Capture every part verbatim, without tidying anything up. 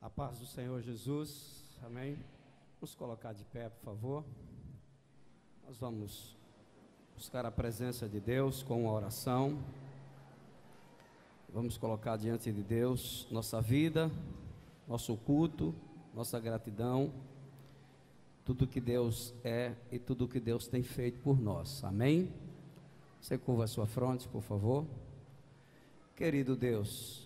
A paz do Senhor Jesus, amém? Vamos colocar de pé, por favor. Nós vamos buscar a presença de Deus com uma oração. Vamos colocar diante de Deus nossa vida, nosso culto, nossa gratidão, tudo que Deus é e tudo que Deus tem feito por nós, amém? Você curva a sua fronte, por favor. Querido Deus,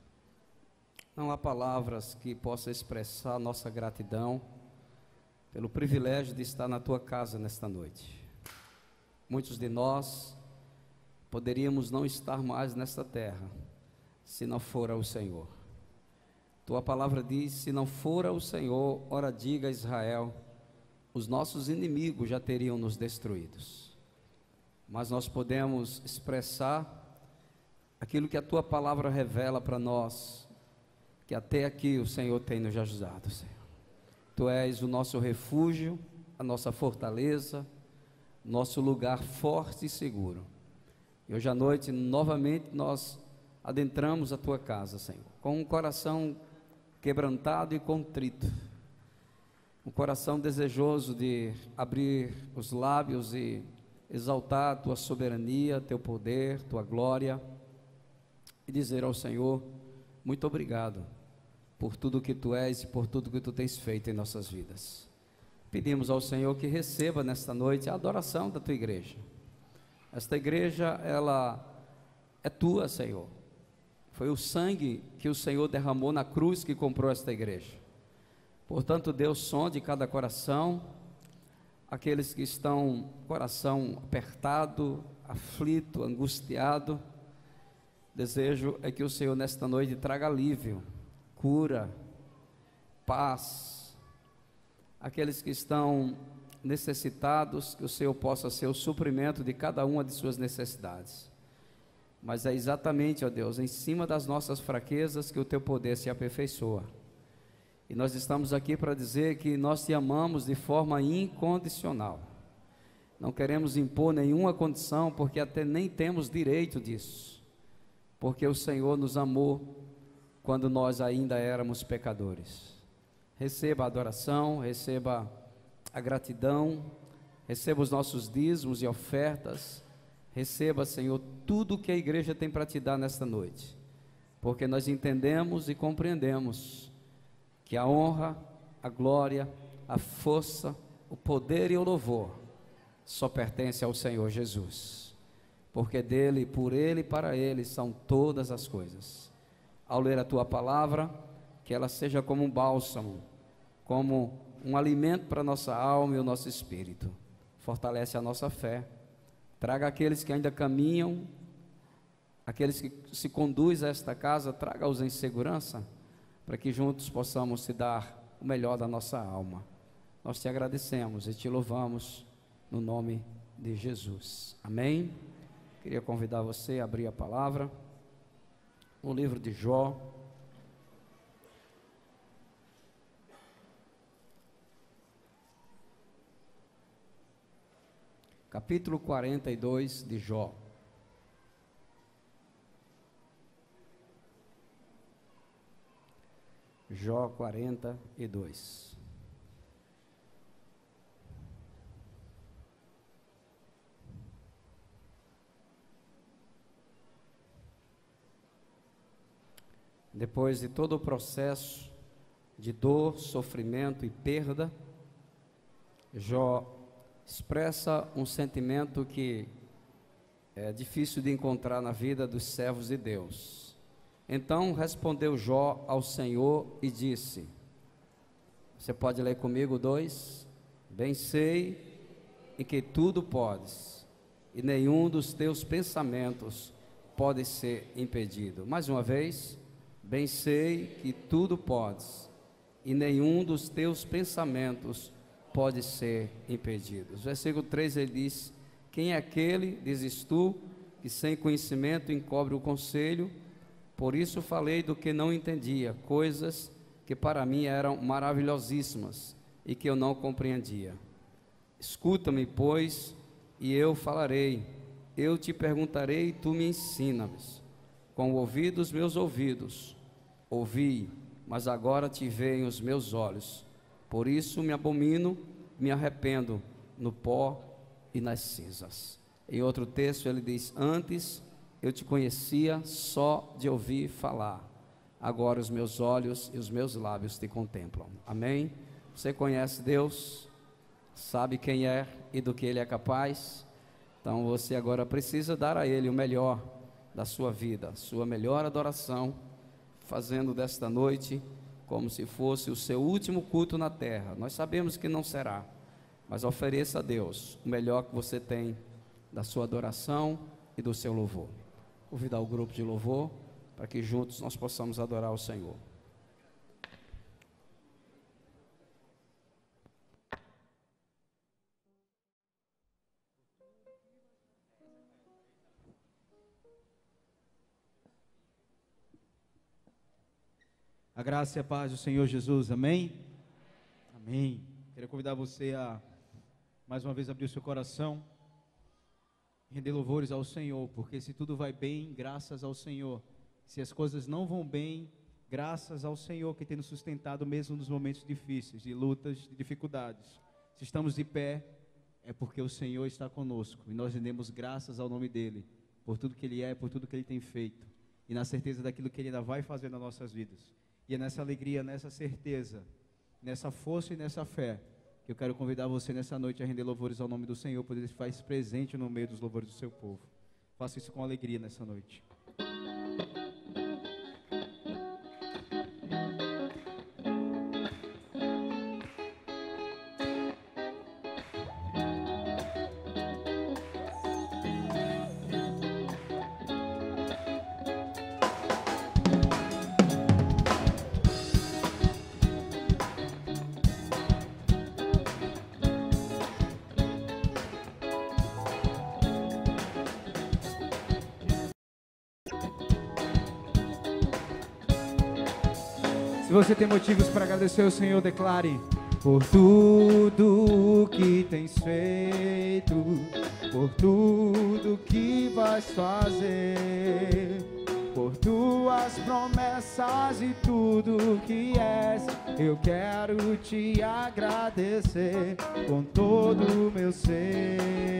não há palavras que possam expressar nossa gratidão pelo privilégio de estar na tua casa nesta noite. Muitos de nós poderíamos não estar mais nesta terra se não fora o Senhor. Tua palavra diz: se não fora o Senhor, ora diga a Israel, os nossos inimigos já teriam nos destruídos. Mas nós podemos expressar aquilo que a tua palavra revela para nós, que até aqui o Senhor tem nos ajudado, Senhor. Tu és o nosso refúgio, a nossa fortaleza, nosso lugar forte e seguro. E hoje à noite, novamente, nós adentramos a tua casa, Senhor, com um coração quebrantado e contrito, um coração desejoso de abrir os lábios e exaltar a tua soberania, teu poder, tua glória, e dizer ao Senhor: muito obrigado por tudo que tu és e por tudo que tu tens feito em nossas vidas. Pedimos ao Senhor que receba nesta noite a adoração da tua igreja. Esta igreja, ela é tua, Senhor. Foi o sangue que o Senhor derramou na cruz que comprou esta igreja. Portanto, Deus, sonde cada coração, aqueles que estão com o coração apertado, aflito, angustiado. Desejo é que o Senhor nesta noite traga alívio, cura, paz. Aqueles que estão necessitados, que o Senhor possa ser o suprimento de cada uma de suas necessidades. Mas é exatamente, ó Deus, em cima das nossas fraquezas que o teu poder se aperfeiçoa. E nós estamos aqui para dizer que nós te amamos de forma incondicional. Não queremos impor nenhuma condição, porque até nem temos direito disso. Porque o Senhor nos amou quando nós ainda éramos pecadores. Receba a adoração, receba a gratidão, receba os nossos dízimos e ofertas, receba, Senhor, tudo que a igreja tem para te dar nesta noite, porque nós entendemos e compreendemos que a honra, a glória, a força, o poder e o louvor só pertence ao Senhor Jesus, porque dele, por ele e para ele são todas as coisas. Ao ler a tua palavra, que ela seja como um bálsamo, como um alimento para a nossa alma e o nosso espírito. Fortalece a nossa fé, traga aqueles que ainda caminham, aqueles que se conduzem a esta casa, traga-os em segurança, para que juntos possamos te dar o melhor da nossa alma. Nós te agradecemos e te louvamos no nome de Jesus. Amém? Queria convidar você a abrir a palavra no livro de Jó, capítulo quarenta e dois de Jó. Jó quarenta e dois. Depois de todo o processo de dor, sofrimento e perda, Jó expressa um sentimento que é difícil de encontrar na vida dos servos de Deus. Então respondeu Jó ao Senhor e disse, você pode ler comigo dois? Bem sei em que tudo podes, e nenhum dos teus pensamentos pode ser impedido. Mais uma vez, bem sei que tudo podes, e nenhum dos teus pensamentos pode ser impedido. Versículo três, ele diz, quem é aquele, dizes tu, que sem conhecimento encobre o conselho? Por isso falei do que não entendia, coisas que para mim eram maravilhosíssimas e que eu não compreendia. Escuta-me, pois, e eu falarei, eu te perguntarei e tu me ensinas. Com o ouvido dos meus ouvidos ouvi, mas agora te veem os meus olhos. Por isso me abomino, me arrependo no pó e nas cinzas. Em outro texto ele diz: antes eu te conhecia só de ouvir falar, agora os meus olhos e os meus lábios te contemplam. Amém? Você conhece Deus, sabe quem é e do que Ele é capaz, então você agora precisa dar a Ele o melhor da sua vida, sua melhor adoração, fazendo desta noite como se fosse o seu último culto na terra. Nós sabemos que não será, mas ofereça a Deus o melhor que você tem da sua adoração e do seu louvor. Convidar o grupo de louvor para que juntos nós possamos adorar o Senhor. A graça e a paz do Senhor Jesus, amém? Amém. Quero convidar você a, mais uma vez, abrir o seu coração, render louvores ao Senhor, porque se tudo vai bem, graças ao Senhor. Se as coisas não vão bem, graças ao Senhor que tem nos sustentado mesmo nos momentos difíceis, de lutas, de dificuldades. Se estamos de pé, é porque o Senhor está conosco, e nós rendemos graças ao nome dEle, por tudo que Ele é, por tudo que Ele tem feito, e na certeza daquilo que Ele ainda vai fazer nas nossas vidas. E é nessa alegria, nessa certeza, nessa força e nessa fé, que eu quero convidar você nessa noite a render louvores ao nome do Senhor, pois Ele faz presente no meio dos louvores do seu povo. Faça isso com alegria nessa noite. Se você tem motivos para agradecer ao Senhor, declare: por tudo que tens feito, por tudo que vais fazer, por tuas promessas e tudo que és, eu quero te agradecer com todo o meu ser.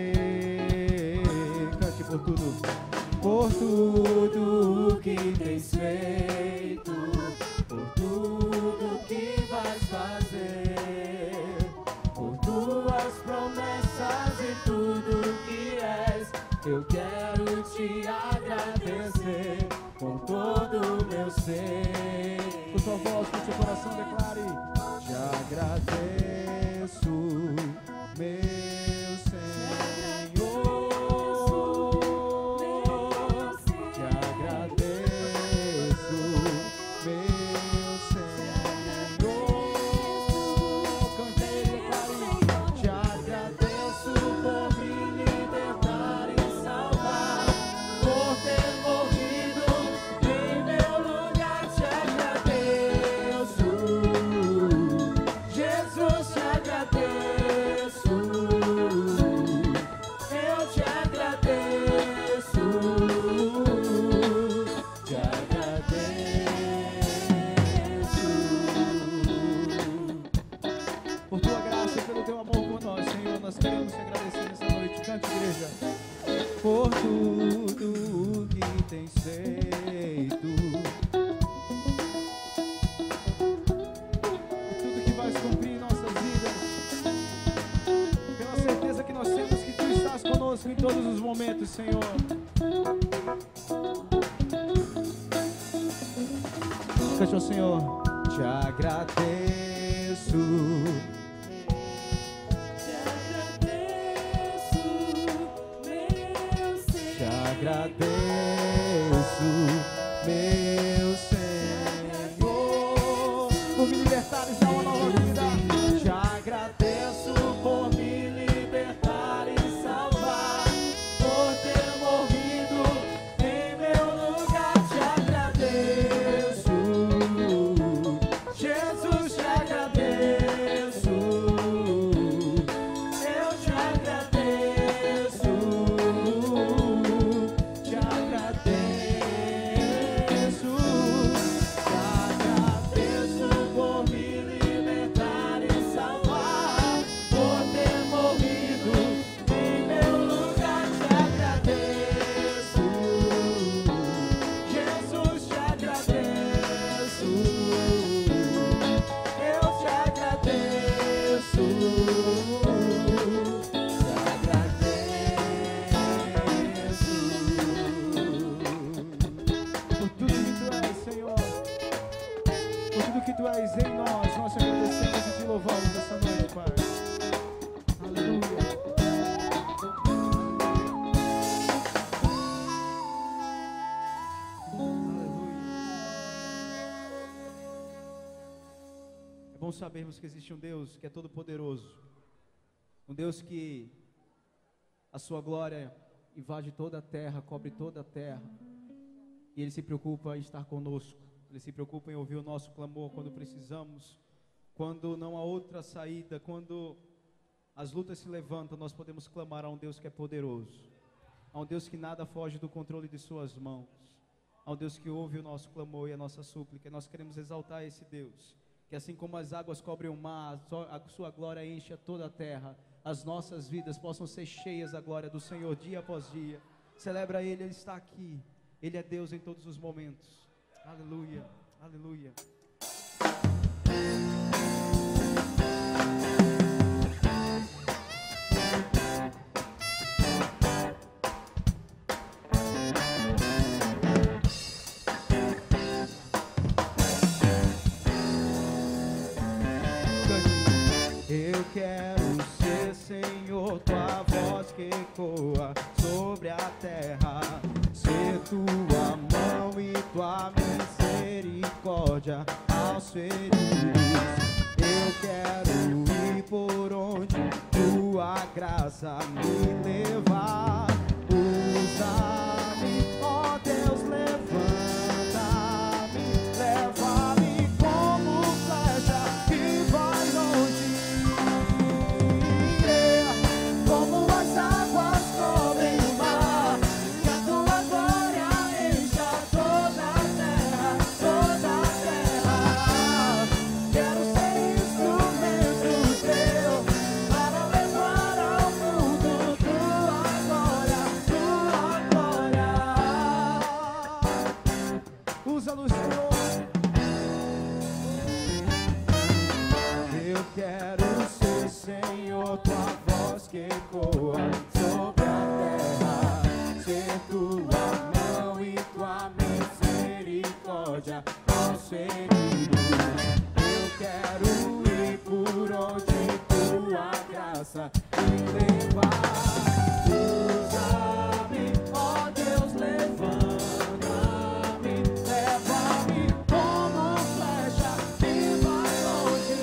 Cante: por tudo, por tudo que tens feito, por tudo que vais fazer, por tuas promessas e tudo que és, eu quero te agradecer com todo o meu ser. Por sua voz, com seu coração, declare: te agradeço, meu Senhor. Te agradeço, meu Senhor. Cante e declare: te agradeço por me libertar e salvar, por ter morrido em meu lugar. Te agradeço, Jesus, te agradeço, eu te agradeço, te agradeço. Por tua graça e pelo teu amor por nós, Senhor, nós queremos te agradecer nessa noite. Cante, igreja: por tudo que tens feito, por tudo que vais cumprir em nossas vidas, pela certeza que nós temos que tu estás conosco em todos os momentos, Senhor. Cante ao Senhor: te agradeço, te agradeço, meu Senhor, por me libertares a uma nova vida. Te agradeço por me libertar e salvar, por ter morrido em meu lugar. Te agradeço, Jesus, te agradeço, eu te agradeço, te agradeço, por tudo que tu és em nós. Nós te agradecemos e te louvamos essa noite, Pai. Aleluia. É bom sabermos que existe um Deus que é todo poderoso, um Deus que a sua glória invade toda a terra, cobre toda a terra, e Ele se preocupa em estar conosco. Ele se preocupa em ouvir o nosso clamor quando precisamos, quando não há outra saída, quando as lutas se levantam, nós podemos clamar a um Deus que é poderoso, a um Deus que nada foge do controle de suas mãos, a um Deus que ouve o nosso clamor e a nossa súplica. Nós queremos exaltar esse Deus, que assim como as águas cobrem o mar, a sua glória enche toda a terra, as nossas vidas possam ser cheias da glória do Senhor dia após dia. Celebra Ele, Ele está aqui, Ele é Deus em todos os momentos. Aleluia, aleluia. Eu quero ser, Senhor, tua voz que ecoa sobre a terra, ser tua mão e tua misericórdia aos feridos. Eu quero ir por onde tua graça me levar. Usa-me, ó Deus, levanta-me, leva-me como flecha que vai longe. Como as águas cobrem o mar, que a tua glória encha toda a terra, toda a terra. Quero ser instrumento teu, para levar ao mundo tua glória, tua glória. Usa-nos, Senhor. Eu quero ser, Senhor, tua voz que ecoa sobre a terra, ser tua mão e tua misericórdia aos feridos. Eu quero ir por onde tua graça me levar. Usa-me, ó Deus, levanta-me, leva-me como flecha que vai longe.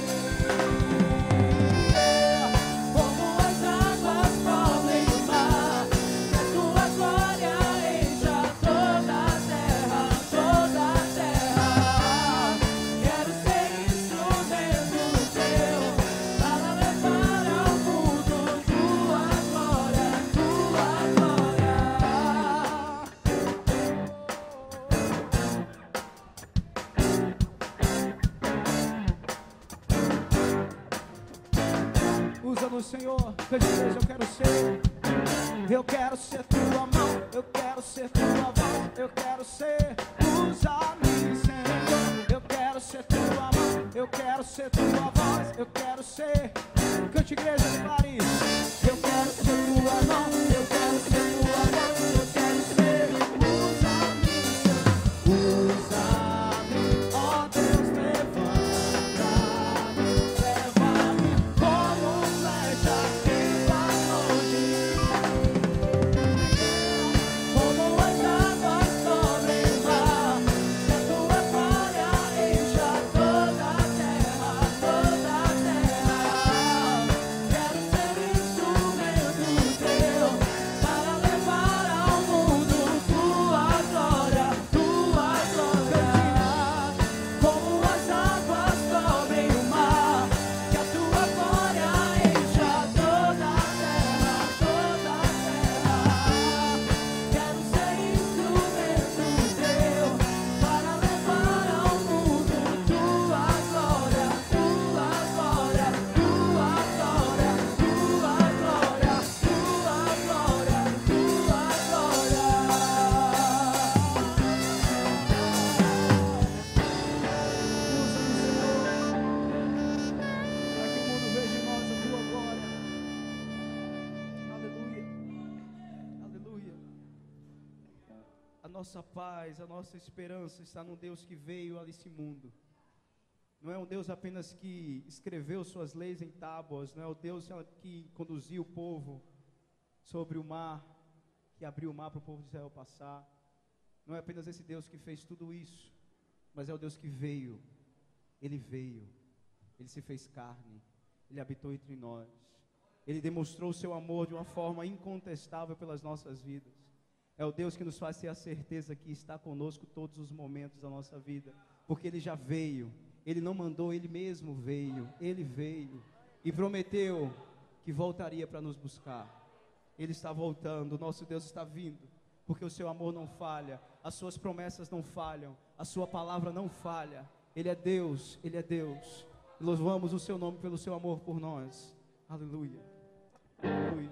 Como as águas cobrem o mar, que a tua glória encha toda a terra, toda a terra. Quero ser instrumento teu, para levar ao mundo tua glória, tua glória. Usa-nos, Senhor. Cante, Deus, eu quero ser. Eu quero ser tua mão, eu quero ser tua voz, eu quero ser. Usa-me, Senhor. Eu quero ser tua mão, eu quero ser tua voz, eu quero ser. Cante, igreja, declare. Eu quero ser tua mão, eu quero ser tua voz, eu quero ser. Usa-me, Senhor. Usa-me, ó Deus, levanta-me, leva-me como flecha que vai longe. Como as águas cobrem o mar, que a tua glória encha toda a terra, toda a terra. Quero ser instrumento teu, para levar ao mundo tua glória, tua glória. Como as águas cobrem o mar, que a tua glória encha toda a terra, toda a terra. Quero ser instrumento teu, para levar ao mundo tua glória, tua glória, tua glória, tua glória, tua glória, tua glória. Usa-nos, Senhor, para que o mundo veja em nós a tua glória. Aleluia, aleluia. A nossa paz, a nossa esperança está no Deus que veio a esse mundo, não é um Deus apenas que escreveu suas leis em tábuas, não é o Deus que conduziu o povo sobre o mar, que abriu o mar para o povo de Israel passar. Não é apenas esse Deus que fez tudo isso, mas é o Deus que veio. Ele veio, Ele se fez carne, Ele habitou entre nós. Ele demonstrou o seu amor de uma forma incontestável pelas nossas vidas. É o Deus que nos faz ter a certeza que está conosco todos os momentos da nossa vida, porque Ele já veio. Ele não mandou, Ele mesmo veio. Ele veio e prometeu que voltaria para nos buscar. Ele está voltando, o nosso Deus está vindo, porque o seu amor não falha, as suas promessas não falham, a sua palavra não falha. Ele é Deus, Ele é Deus. Louvamos o seu nome pelo seu amor por nós. Aleluia, aleluia.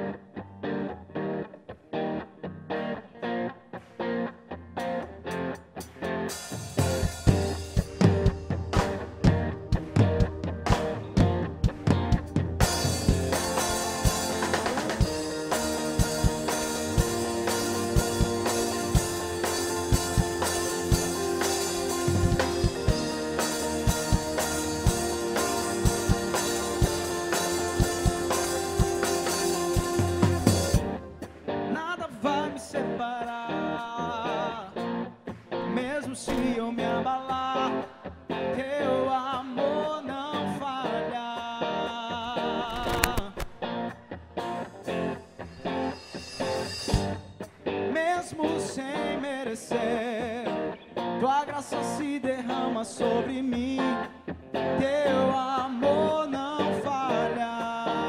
Tua graça se derrama sobre mim, teu amor não falha.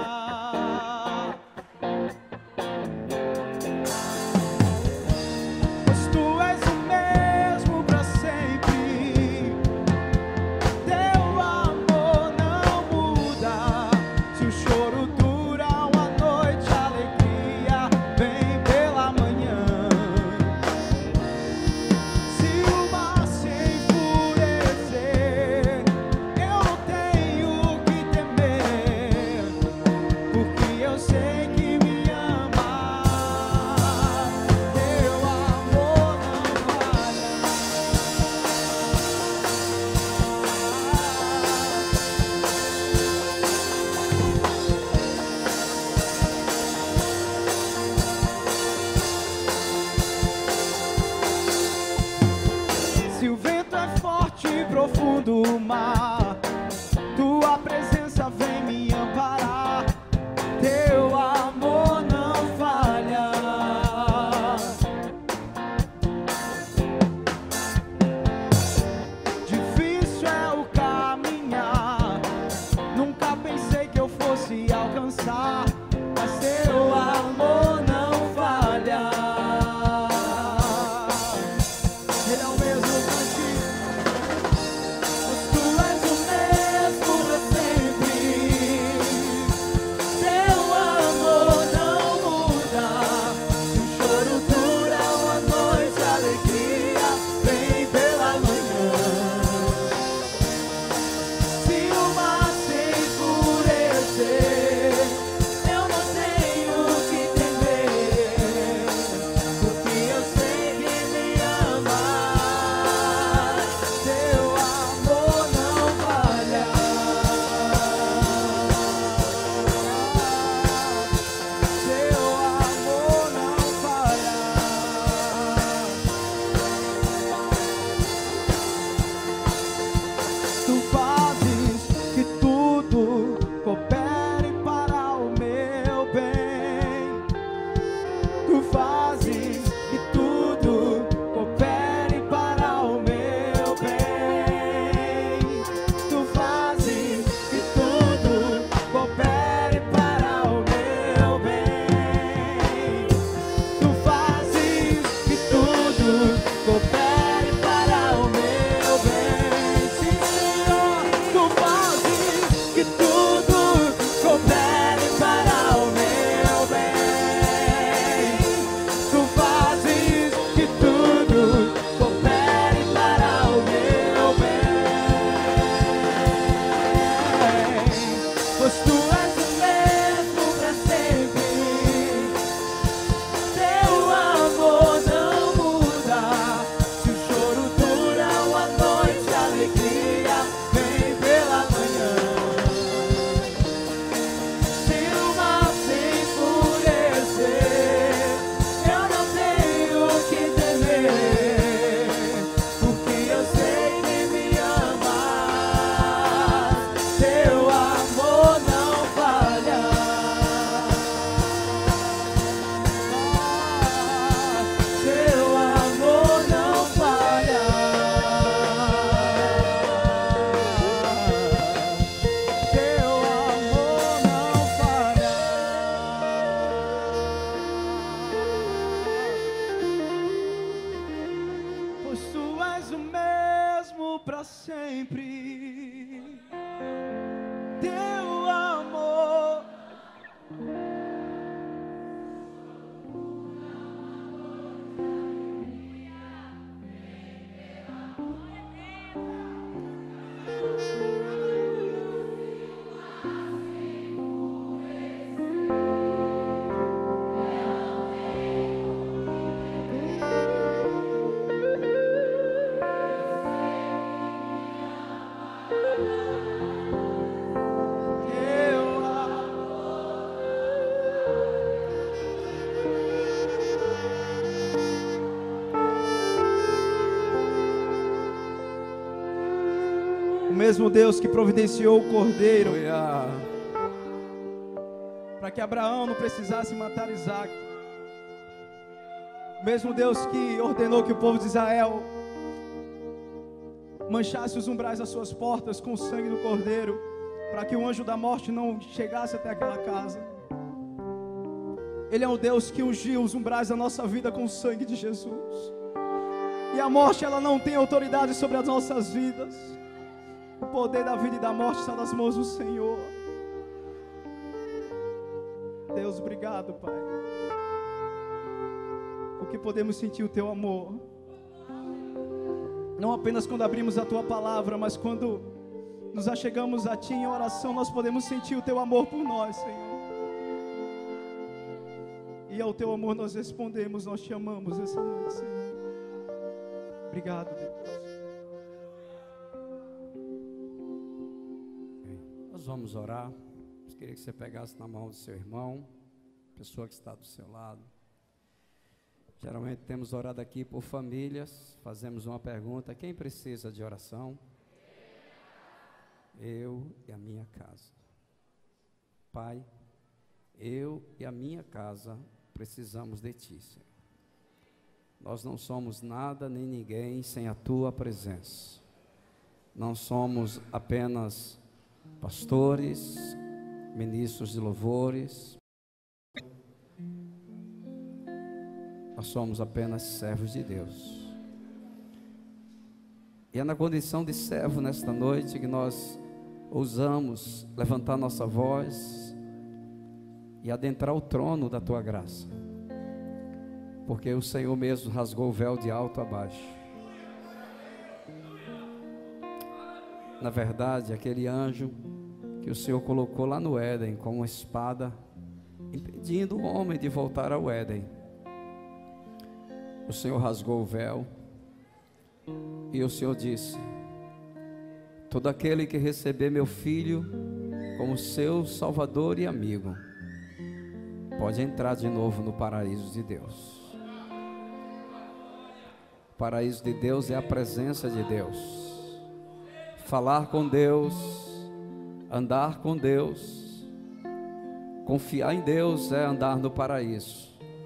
Pois tu és o mesmo para sempre, teu amor não muda. Se o choro dura uma noite, a alegria vem pela manhã. Profundo mar, tua presença vem me amparar, teu amor não falha. Difícil é o caminhar, nunca pensei que eu fosse alcançar, mas teu amor não falha. Ele é o mesmo contigo. Tu és para sempre. Teu amor o mesmo Deus que providenciou o cordeiro para que Abraão não precisasse matar Isaac, o mesmo Deus que ordenou que o povo de Israel manchasse os umbrais das suas portas com o sangue do cordeiro, para que o anjo da morte não chegasse até aquela casa. Ele é um Deus que ungiu os umbrais da nossa vida com o sangue de Jesus, e a morte, ela não tem autoridade sobre as nossas vidas. O poder da vida e da morte está nas mãos do Senhor. Deus, obrigado, Pai, porque podemos sentir o Teu amor, não apenas quando abrimos a Tua palavra, mas quando nos achegamos a Ti em oração, nós podemos sentir o Teu amor por nós, Senhor. E ao Teu amor nós respondemos, nós Te amamos essa noite, Senhor. Obrigado, Deus. Nós vamos orar. Eu queria que você pegasse na mão do seu irmão, pessoa que está do seu lado. Geralmente temos orado aqui por famílias. Fazemos uma pergunta: quem precisa de oração? Eu e a minha casa. Pai, eu e a minha casa precisamos de Ti, Senhor. Nós não somos nada nem ninguém sem a Tua presença. Não somos apenas pastores, ministros de louvores. Nós somos apenas servos de Deus. E é na condição de servo nesta noite que nós ousamos levantar nossa voz e adentrar o trono da Tua graça, porque o Senhor mesmo rasgou o véu de alto a baixo. Na verdade, aquele anjo que o Senhor colocou lá no Éden com uma espada, impedindo o homem de voltar ao Éden, o Senhor rasgou o véu e o Senhor disse: todo aquele que receber meu filho como seu salvador e amigo pode entrar de novo no paraíso de Deus. O paraíso de Deus é a presença de Deus. Falar com Deus, andar com Deus, confiar em Deus é andar no paraíso.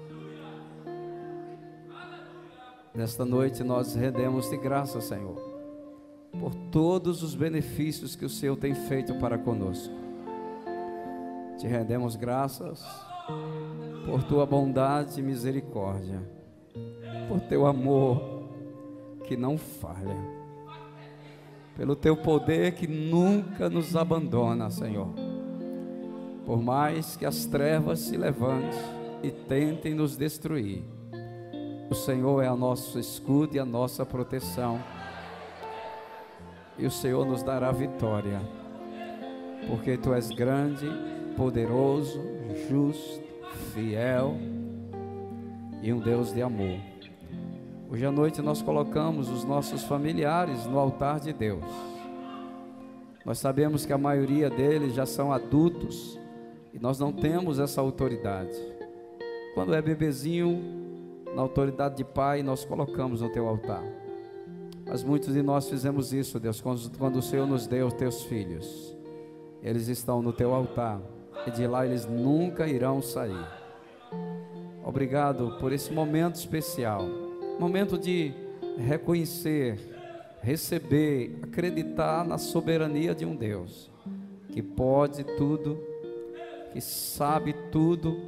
Nesta noite nós rendemos de graça, Senhor, por todos os benefícios que o Senhor tem feito para conosco. Te rendemos graças por Tua bondade e misericórdia, por Teu amor que não falha, pelo Teu poder que nunca nos abandona, Senhor. Por mais que as trevas se levantem e tentem nos destruir, o Senhor é o nosso escudo e a nossa proteção, e o Senhor nos dará vitória, porque Tu és grande, poderoso, justo, fiel e um Deus de amor. Hoje à noite nós colocamos os nossos familiares no altar de Deus. Nós sabemos que a maioria deles já são adultos e nós não temos essa autoridade. Quando é bebezinho, na autoridade de pai, nós colocamos no Teu altar. Mas muitos de nós fizemos isso, Deus, quando, quando o Senhor nos deu os Teus filhos. Eles estão no Teu altar e de lá eles nunca irão sair. Obrigado por esse momento especial, momento de reconhecer, receber, acreditar na soberania de um Deus que pode tudo, que sabe tudo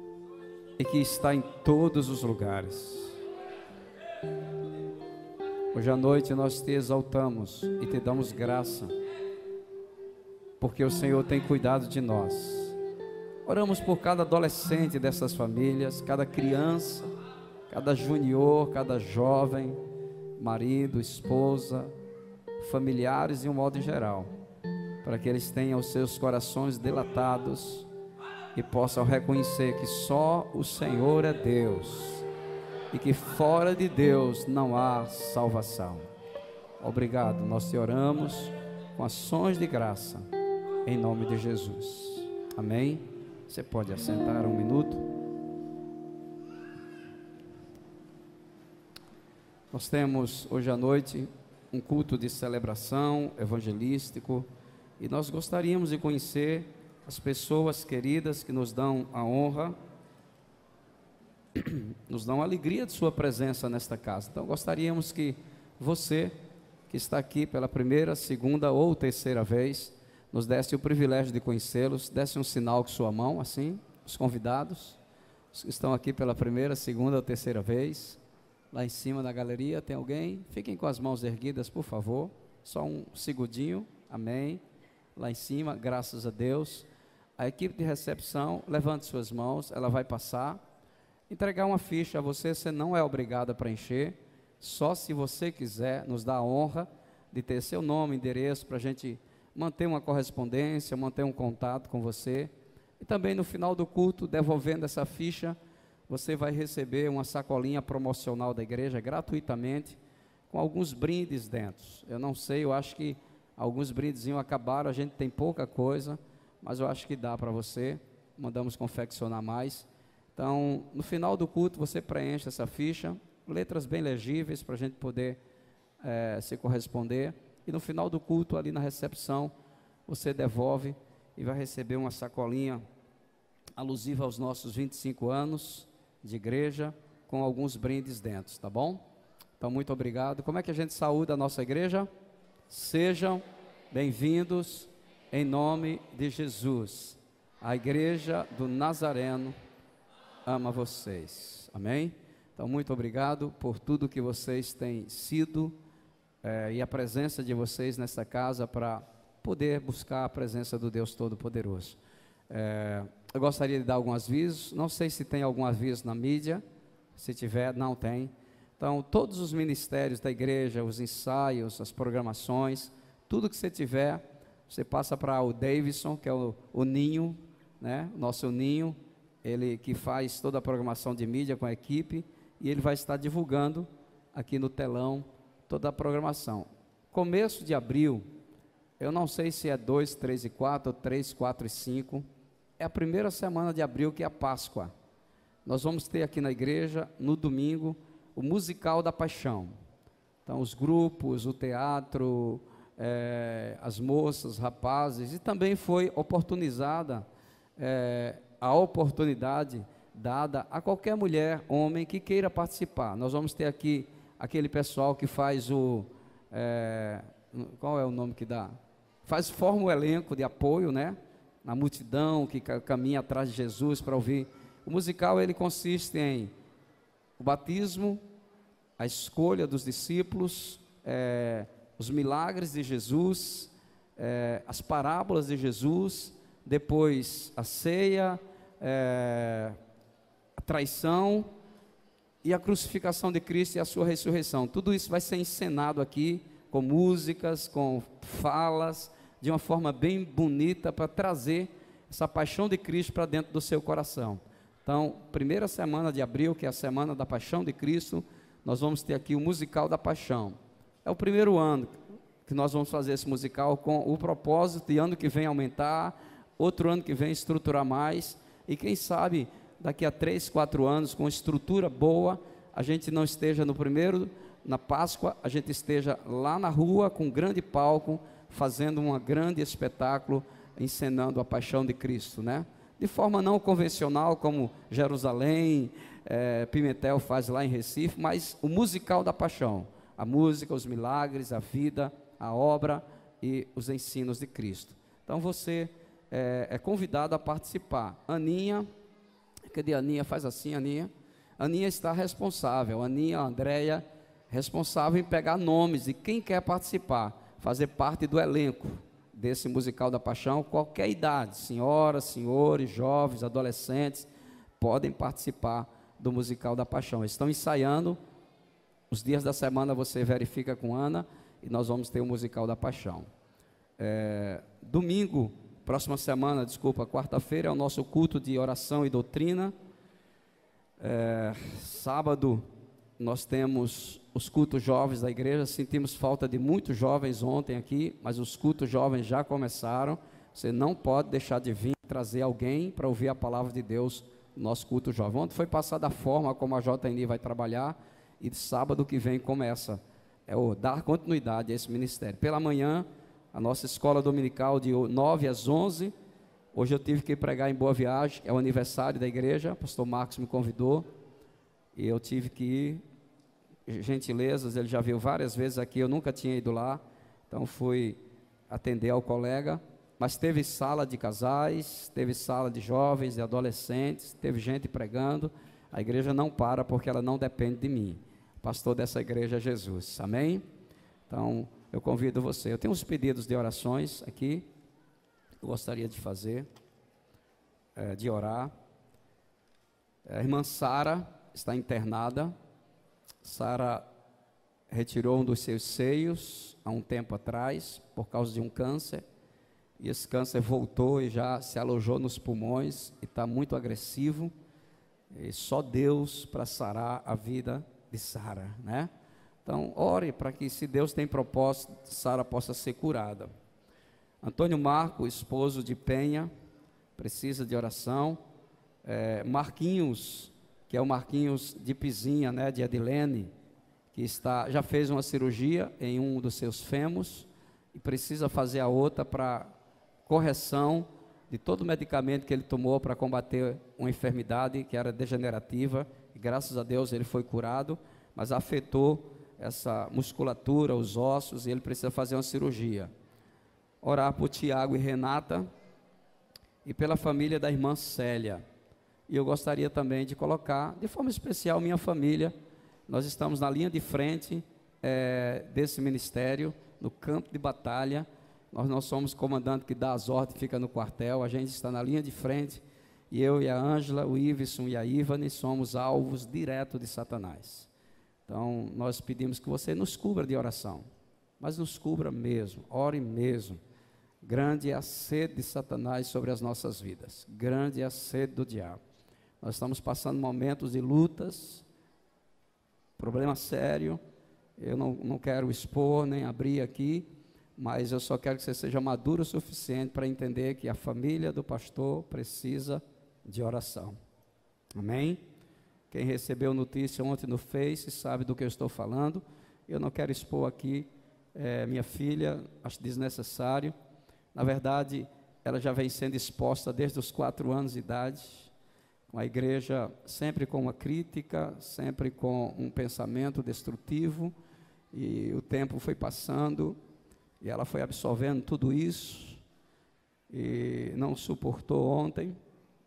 e que está em todos os lugares. Hoje à noite nós te exaltamos e te damos graça, porque o Senhor tem cuidado de nós. Oramos por cada adolescente dessas famílias, cada criança, cada junior, cada jovem, marido, esposa, familiares e um modo em geral, para que eles tenham os seus corações dilatados e possam reconhecer que só o Senhor é Deus e que fora de Deus não há salvação. Obrigado, nós te oramos com ações de graça, em nome de Jesus. Amém? Você pode assentar um minuto. Nós temos hoje à noite um culto de celebração evangelístico e nós gostaríamos de conhecer as pessoas queridas que nos dão a honra, nos dão a alegria de sua presença nesta casa. Então gostaríamos que você, que está aqui pela primeira, segunda ou terceira vez, nos desse o privilégio de conhecê-los, desse um sinal com sua mão, assim, os convidados, os que estão aqui pela primeira, segunda ou terceira vez. Lá em cima da galeria tem alguém? Fiquem com as mãos erguidas, por favor, só um segundinho, amém. Lá em cima, graças a Deus. A equipe de recepção, levante suas mãos, ela vai passar, entregar uma ficha a você, você não é obrigado a preencher, só se você quiser, nos dá a honra de ter seu nome, endereço, para a gente manter uma correspondência, manter um contato com você. E também no final do culto, devolvendo essa ficha, você vai receber uma sacolinha promocional da igreja, gratuitamente, com alguns brindes dentro. Eu não sei, eu acho que alguns brindezinhos acabaram, a gente tem pouca coisa, mas eu acho que dá para você, mandamos confeccionar mais. Então, no final do culto, você preenche essa ficha, letras bem legíveis, para a gente poder é, se corresponder. E no final do culto, ali na recepção, você devolve e vai receber uma sacolinha alusiva aos nossos vinte e cinco anos de igreja, com alguns brindes dentro, tá bom? Então, muito obrigado. Como é que a gente saúda a nossa igreja? Sejam bem-vindos em nome de Jesus. A igreja do Nazareno ama vocês, amém? Então, muito obrigado por tudo que vocês têm sido é, e a presença de vocês nessa casa para poder buscar a presença do Deus Todo-Poderoso. É, eu gostaria de dar alguns avisos, não sei se tem algum aviso na mídia, se tiver, não tem. Então, todos os ministérios da igreja, os ensaios, as programações, tudo que você tiver, você passa para o Davidson, que é o, o Ninho, né? Nosso Ninho, ele que faz toda a programação de mídia com a equipe, e ele vai estar divulgando aqui no telão toda a programação. Começo de abril, eu não sei se é dois, três e quatro, ou três, quatro e cinco, é a primeira semana de abril, que é a Páscoa. Nós vamos ter aqui na igreja, no domingo, o musical da Paixão. Então, os grupos, o teatro, é, as moças, os rapazes, e também foi oportunizada é, a oportunidade dada a qualquer mulher, homem, que queira participar. Nós vamos ter aqui aquele pessoal que faz o... É, qual é o nome que dá? Faz, forma o elenco de apoio, né? Na multidão que caminha atrás de Jesus para ouvir. O musical, ele consiste em o batismo, a escolha dos discípulos, é, os milagres de Jesus, é, as parábolas de Jesus, depois a ceia, é, a traição e a crucificação de Cristo e a sua ressurreição. Tudo isso vai ser encenado aqui, com músicas, com falas, de uma forma bem bonita, para trazer essa paixão de Cristo para dentro do seu coração. Então, primeira semana de abril, que é a semana da paixão de Cristo, nós vamos ter aqui o musical da paixão. É o primeiro ano que nós vamos fazer esse musical, com o propósito de ano que vem aumentar, outro ano que vem estruturar mais, e quem sabe daqui a três, quatro anos, com estrutura boa, a gente não esteja no primeiro, na Páscoa, a gente esteja lá na rua, com um grande palco, fazendo um grande espetáculo, encenando a paixão de Cristo, né? De forma não convencional, como Jerusalém, é, Pimentel faz lá em Recife, mas o musical da paixão, a música, os milagres, a vida, a obra e os ensinos de Cristo. Então você é, é convidado a participar. Aninha, cadê a Aninha? Faz assim, Aninha. Aninha está responsável, Aninha, a Andréia, responsável em pegar nomes de quem quer participar, fazer parte do elenco desse musical da Paixão. Qualquer idade, senhoras, senhores, jovens, adolescentes, podem participar do musical da Paixão. Estão ensaiando, os dias da semana você verifica com Ana, e nós vamos ter o musical da Paixão. É, domingo, próxima semana, desculpa, quarta-feira é o nosso culto de oração e doutrina. É, sábado, nós temos os cultos jovens da igreja. Sentimos falta de muitos jovens ontem aqui, mas os cultos jovens já começaram. Você não pode deixar de vir trazer alguém para ouvir a palavra de Deus no nosso culto jovem. Ontem foi passada a forma como a J N I vai trabalhar, e sábado que vem começa, é o dar continuidade a esse ministério. Pela manhã, a nossa escola dominical de nove às onze. Hoje eu tive que pregar em Boa Viagem, é o aniversário da igreja, o pastor Marcos me convidou, e eu tive que ir, gentilezas, ele já veio várias vezes aqui, eu nunca tinha ido lá, então fui atender ao colega, mas teve sala de casais, teve sala de jovens e adolescentes, teve gente pregando. A igreja não para porque ela não depende de mim, o pastor dessa igreja é Jesus, amém? Então, eu convido você, eu tenho uns pedidos de orações aqui, eu gostaria de fazer, é, de orar. A irmã Sara está internada. Sara retirou um dos seus seios há um tempo atrás, por causa de um câncer, e esse câncer voltou e já se alojou nos pulmões, e está muito agressivo, e só Deus para sarar a vida de Sara, né? Então, ore para que, se Deus tem propósito, Sara possa ser curada. Antônio Marco, esposo de Penha, precisa de oração. É, Marquinhos, que é o Marquinhos de Pizinha, né, de Adilene, que está, já fez uma cirurgia em um dos seus fêmurs e precisa fazer a outra para correção de todo o medicamento que ele tomou para combater uma enfermidade que era degenerativa, e graças a Deus ele foi curado, mas afetou essa musculatura, os ossos, e ele precisa fazer uma cirurgia. Orar por Tiago e Renata, e pela família da irmã Célia. E eu gostaria também de colocar, de forma especial, minha família. Nós estamos na linha de frente é, desse ministério, no campo de batalha. Nós não somos comandante que dá as ordens e fica no quartel, a gente está na linha de frente, e eu e a Ângela, o Iveson e a Ivane somos alvos diretos de Satanás. Então, nós pedimos que você nos cubra de oração, mas nos cubra mesmo, ore mesmo. Grande é a sede de Satanás sobre as nossas vidas, grande é a sede do diabo. Nós estamos passando momentos de lutas, problema sério, eu não, não quero expor nem abrir aqui, mas eu só quero que você seja maduro o suficiente para entender que a família do pastor precisa de oração, amém? Quem recebeu notícia ontem no Face sabe do que eu estou falando. Eu não quero expor aqui é, minha filha, acho desnecessário. Na verdade, ela já vem sendo exposta desde os quatro anos de idade, com a igreja sempre com uma crítica, sempre com um pensamento destrutivo, e o tempo foi passando, e ela foi absorvendo tudo isso, e não suportou ontem.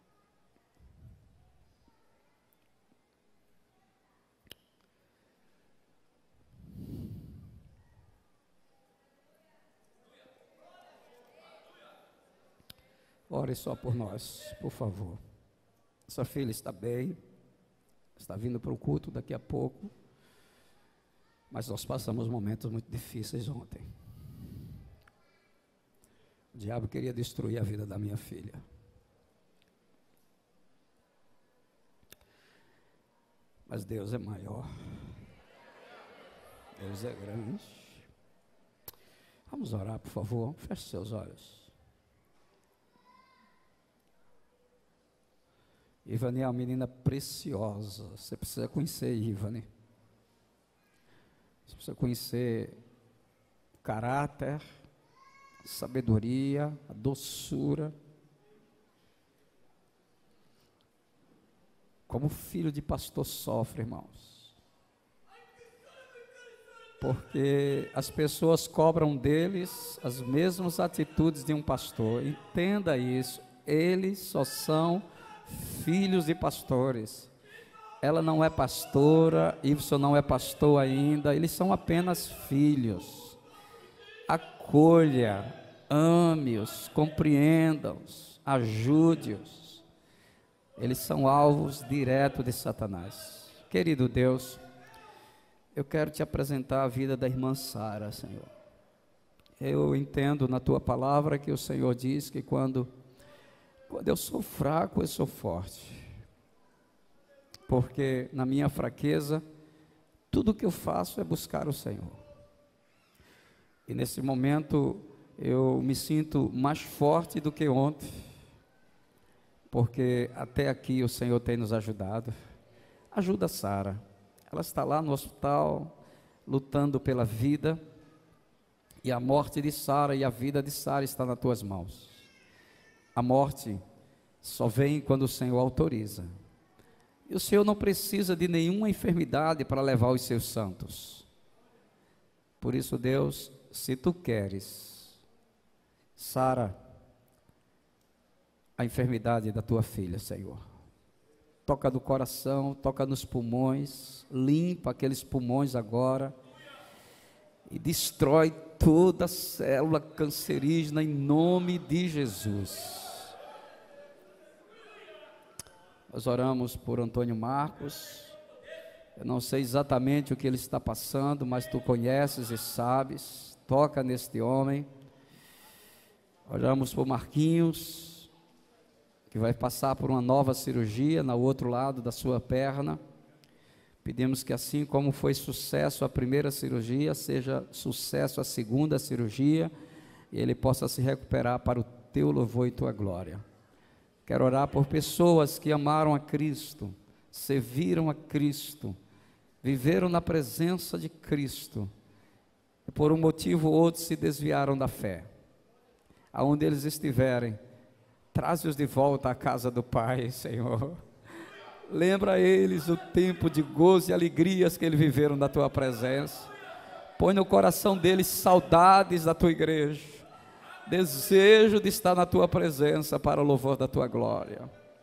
Ore só por nós, por favor. Sua filha está bem, está vindo para o culto daqui a pouco, mas nós passamos momentos muito difíceis ontem. O diabo queria destruir a vida da minha filha. Mas Deus é maior. Deus é grande. Vamos orar, por favor. Feche seus olhos. Ivane é uma menina preciosa. Você precisa conhecer Ivane. Você precisa conhecer o caráter, a sabedoria, a doçura. Como filho de pastor sofre, irmãos. Porque as pessoas cobram deles as mesmas atitudes de um pastor. Entenda isso. Eles só são filhos de pastores. ela não é pastora, Iveson não é pastor ainda, eles são apenas filhos. Acolha, ame-os, compreenda-os, ajude-os. Eles são alvos diretos de Satanás. Querido Deus, eu quero te apresentar a vida da irmã Sara, Senhor. Eu entendo na tua palavra que o Senhor diz que quando, quando eu sou fraco, eu sou forte. Porque na minha fraqueza, tudo que eu faço é buscar o Senhor. E nesse momento, eu me sinto mais forte do que ontem, porque até aqui o Senhor tem nos ajudado. Ajuda a Sara, ela está lá no hospital, lutando pela vida, e a morte de Sara e a vida de Sara está nas tuas mãos. A morte só vem quando o Senhor autoriza. E o Senhor não precisa de nenhuma enfermidade para levar os seus santos. Por isso, Deus, se tu queres, sara a enfermidade da tua filha, Senhor. Toca no coração, toca nos pulmões, limpa aqueles pulmões agora e destrói toda célula cancerígena em nome de Jesus. Nós oramos por Antônio Marcos. Eu não sei exatamente o que ele está passando, mas tu conheces e sabes. Toca neste homem. Oramos por Marquinhos, que vai passar por uma nova cirurgia no outro lado da sua perna. Pedimos que assim como foi sucesso a primeira cirurgia, seja sucesso a segunda cirurgia, e ele possa se recuperar para o teu louvor e tua glória. Quero orar por pessoas que amaram a Cristo, serviram a Cristo, viveram na presença de Cristo, e por um motivo ou outro se desviaram da fé. Aonde eles estiverem, traze-os de volta à casa do Pai, Senhor. Lembra eles o tempo de gozo e alegrias que eles viveram na tua presença. Põe no coração deles saudades da tua igreja, desejo de estar na tua presença para o louvor da tua glória.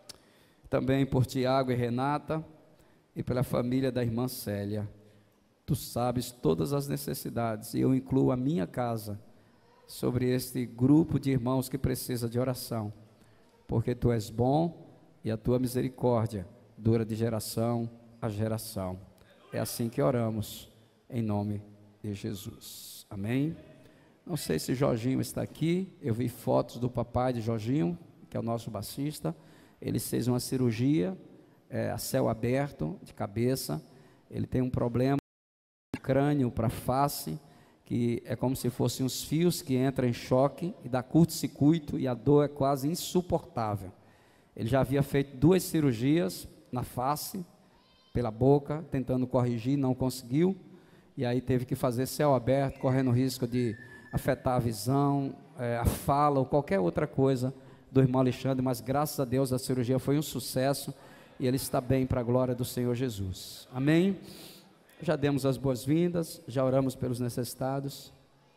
Também por Tiago e Renata e pela família da irmã Célia. Tu sabes todas as necessidades, e eu incluo a minha casa sobre este grupo de irmãos que precisa de oração, porque tu és bom e a tua misericórdia dura de geração a geração. É assim que oramos, em nome de Jesus. Amém? Não sei se Jorginho está aqui. Eu vi fotos do papai de Jorginho, que é o nosso baixista. Ele fez uma cirurgia é, a céu aberto, de cabeça. Ele tem um problema no crânio para face, que é como se fossem uns fios que entram em choque e dá curto-circuito, e a dor é quase insuportável. Ele já havia feito duas cirurgias na face, pela boca, tentando corrigir, não conseguiu, e aí teve que fazer céu aberto, correndo o risco de afetar a visão, é, a fala ou qualquer outra coisa do irmão Alexandre, mas graças a Deus a cirurgia foi um sucesso e ele está bem para a glória do Senhor Jesus. Amém? Já demos as boas-vindas, já oramos pelos necessitados.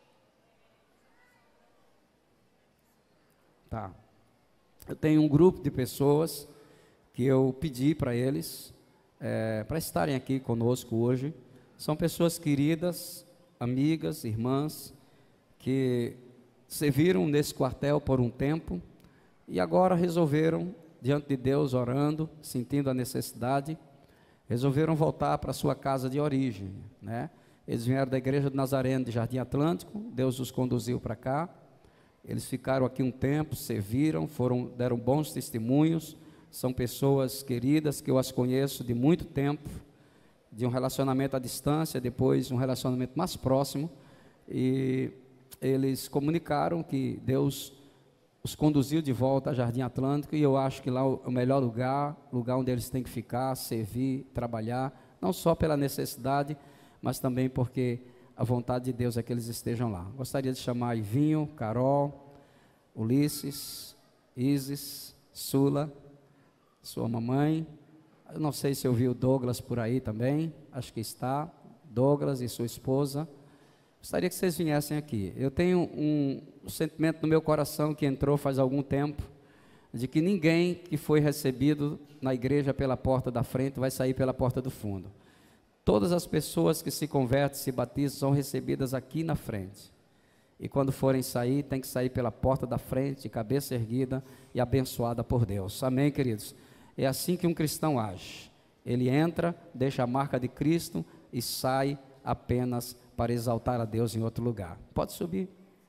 Tá. Eu tenho um grupo de pessoas que eu pedi para eles, é, para estarem aqui conosco hoje. São pessoas queridas, amigas, irmãs, que serviram nesse quartel por um tempo e agora resolveram, diante de Deus, orando, sentindo a necessidade, resolveram voltar para a sua casa de origem, né? Eles vieram da igreja do Nazareno de Jardim Atlântico, Deus os conduziu para cá, eles ficaram aqui um tempo, serviram, foram, deram bons testemunhos, são pessoas queridas que eu as conheço de muito tempo, de um relacionamento à distância, depois um relacionamento mais próximo, e eles comunicaram que Deus os conduziu de volta a Jardim Atlântico, e eu acho que lá é o melhor lugar, lugar onde eles têm que ficar, servir, trabalhar, não só pela necessidade, mas também porque a vontade de Deus é que eles estejam lá. Gostaria de chamar Ivinho, Carol, Ulisses, Isis, Sula, sua mamãe. Eu não sei se eu vi o Douglas por aí também, acho que está, Douglas e sua esposa. Gostaria que vocês viessem aqui. Eu tenho um, um sentimento no meu coração que entrou faz algum tempo, de que ninguém que foi recebido na igreja pela porta da frente vai sair pela porta do fundo. Todas as pessoas que se convertem, se batizam, são recebidas aqui na frente. E quando forem sair, tem que sair pela porta da frente, cabeça erguida e abençoada por Deus. Amém, queridos? É assim que um cristão age. Ele entra, deixa a marca de Cristo e sai apenas para exaltar a Deus em outro lugar. Pode subir.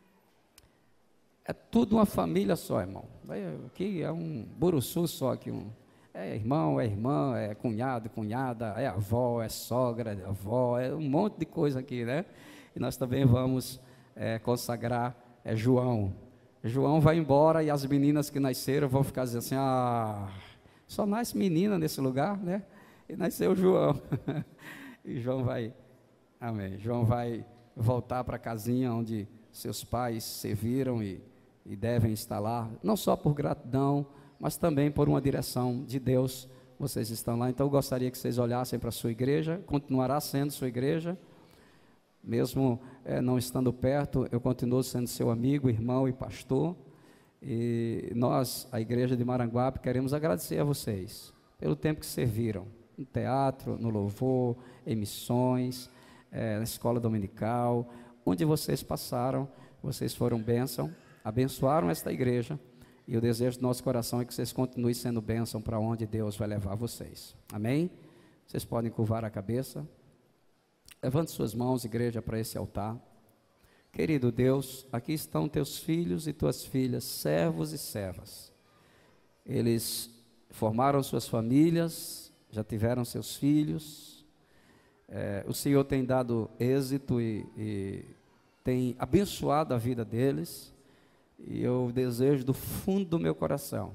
É tudo uma família só, irmão. Aqui é um buruçu só, aqui um... É irmão, é irmã, é cunhado, cunhada, é avó, é sogra, é avó, é um monte de coisa aqui, né? E nós também vamos é, consagrar é, João. João vai embora e as meninas que nasceram vão ficar dizendo assim, ah, só nasce menina nesse lugar, né? E nasceu João. E João vai, amém, João vai voltar para a casinha onde seus pais serviram e, e devem estar lá, não só por gratidão, mas também por uma direção de Deus. Vocês estão lá, então eu gostaria que vocês olhassem para a sua igreja, continuará sendo sua igreja, mesmo é, não estando perto, eu continuo sendo seu amigo, irmão e pastor, e nós, a igreja de Maranguape, queremos agradecer a vocês, pelo tempo que serviram, no teatro, no louvor, em missões, é, na escola dominical, onde vocês passaram, vocês foram bênção, abençoaram esta igreja, e o desejo do nosso coração é que vocês continuem sendo bênção para onde Deus vai levar vocês. Amém? Vocês podem curvar a cabeça. Levante suas mãos, igreja, para esse altar. Querido Deus, aqui estão teus filhos e tuas filhas, servos e servas. Eles formaram suas famílias, já tiveram seus filhos. É, o Senhor tem dado êxito e, e tem abençoado a vida deles. E eu desejo do fundo do meu coração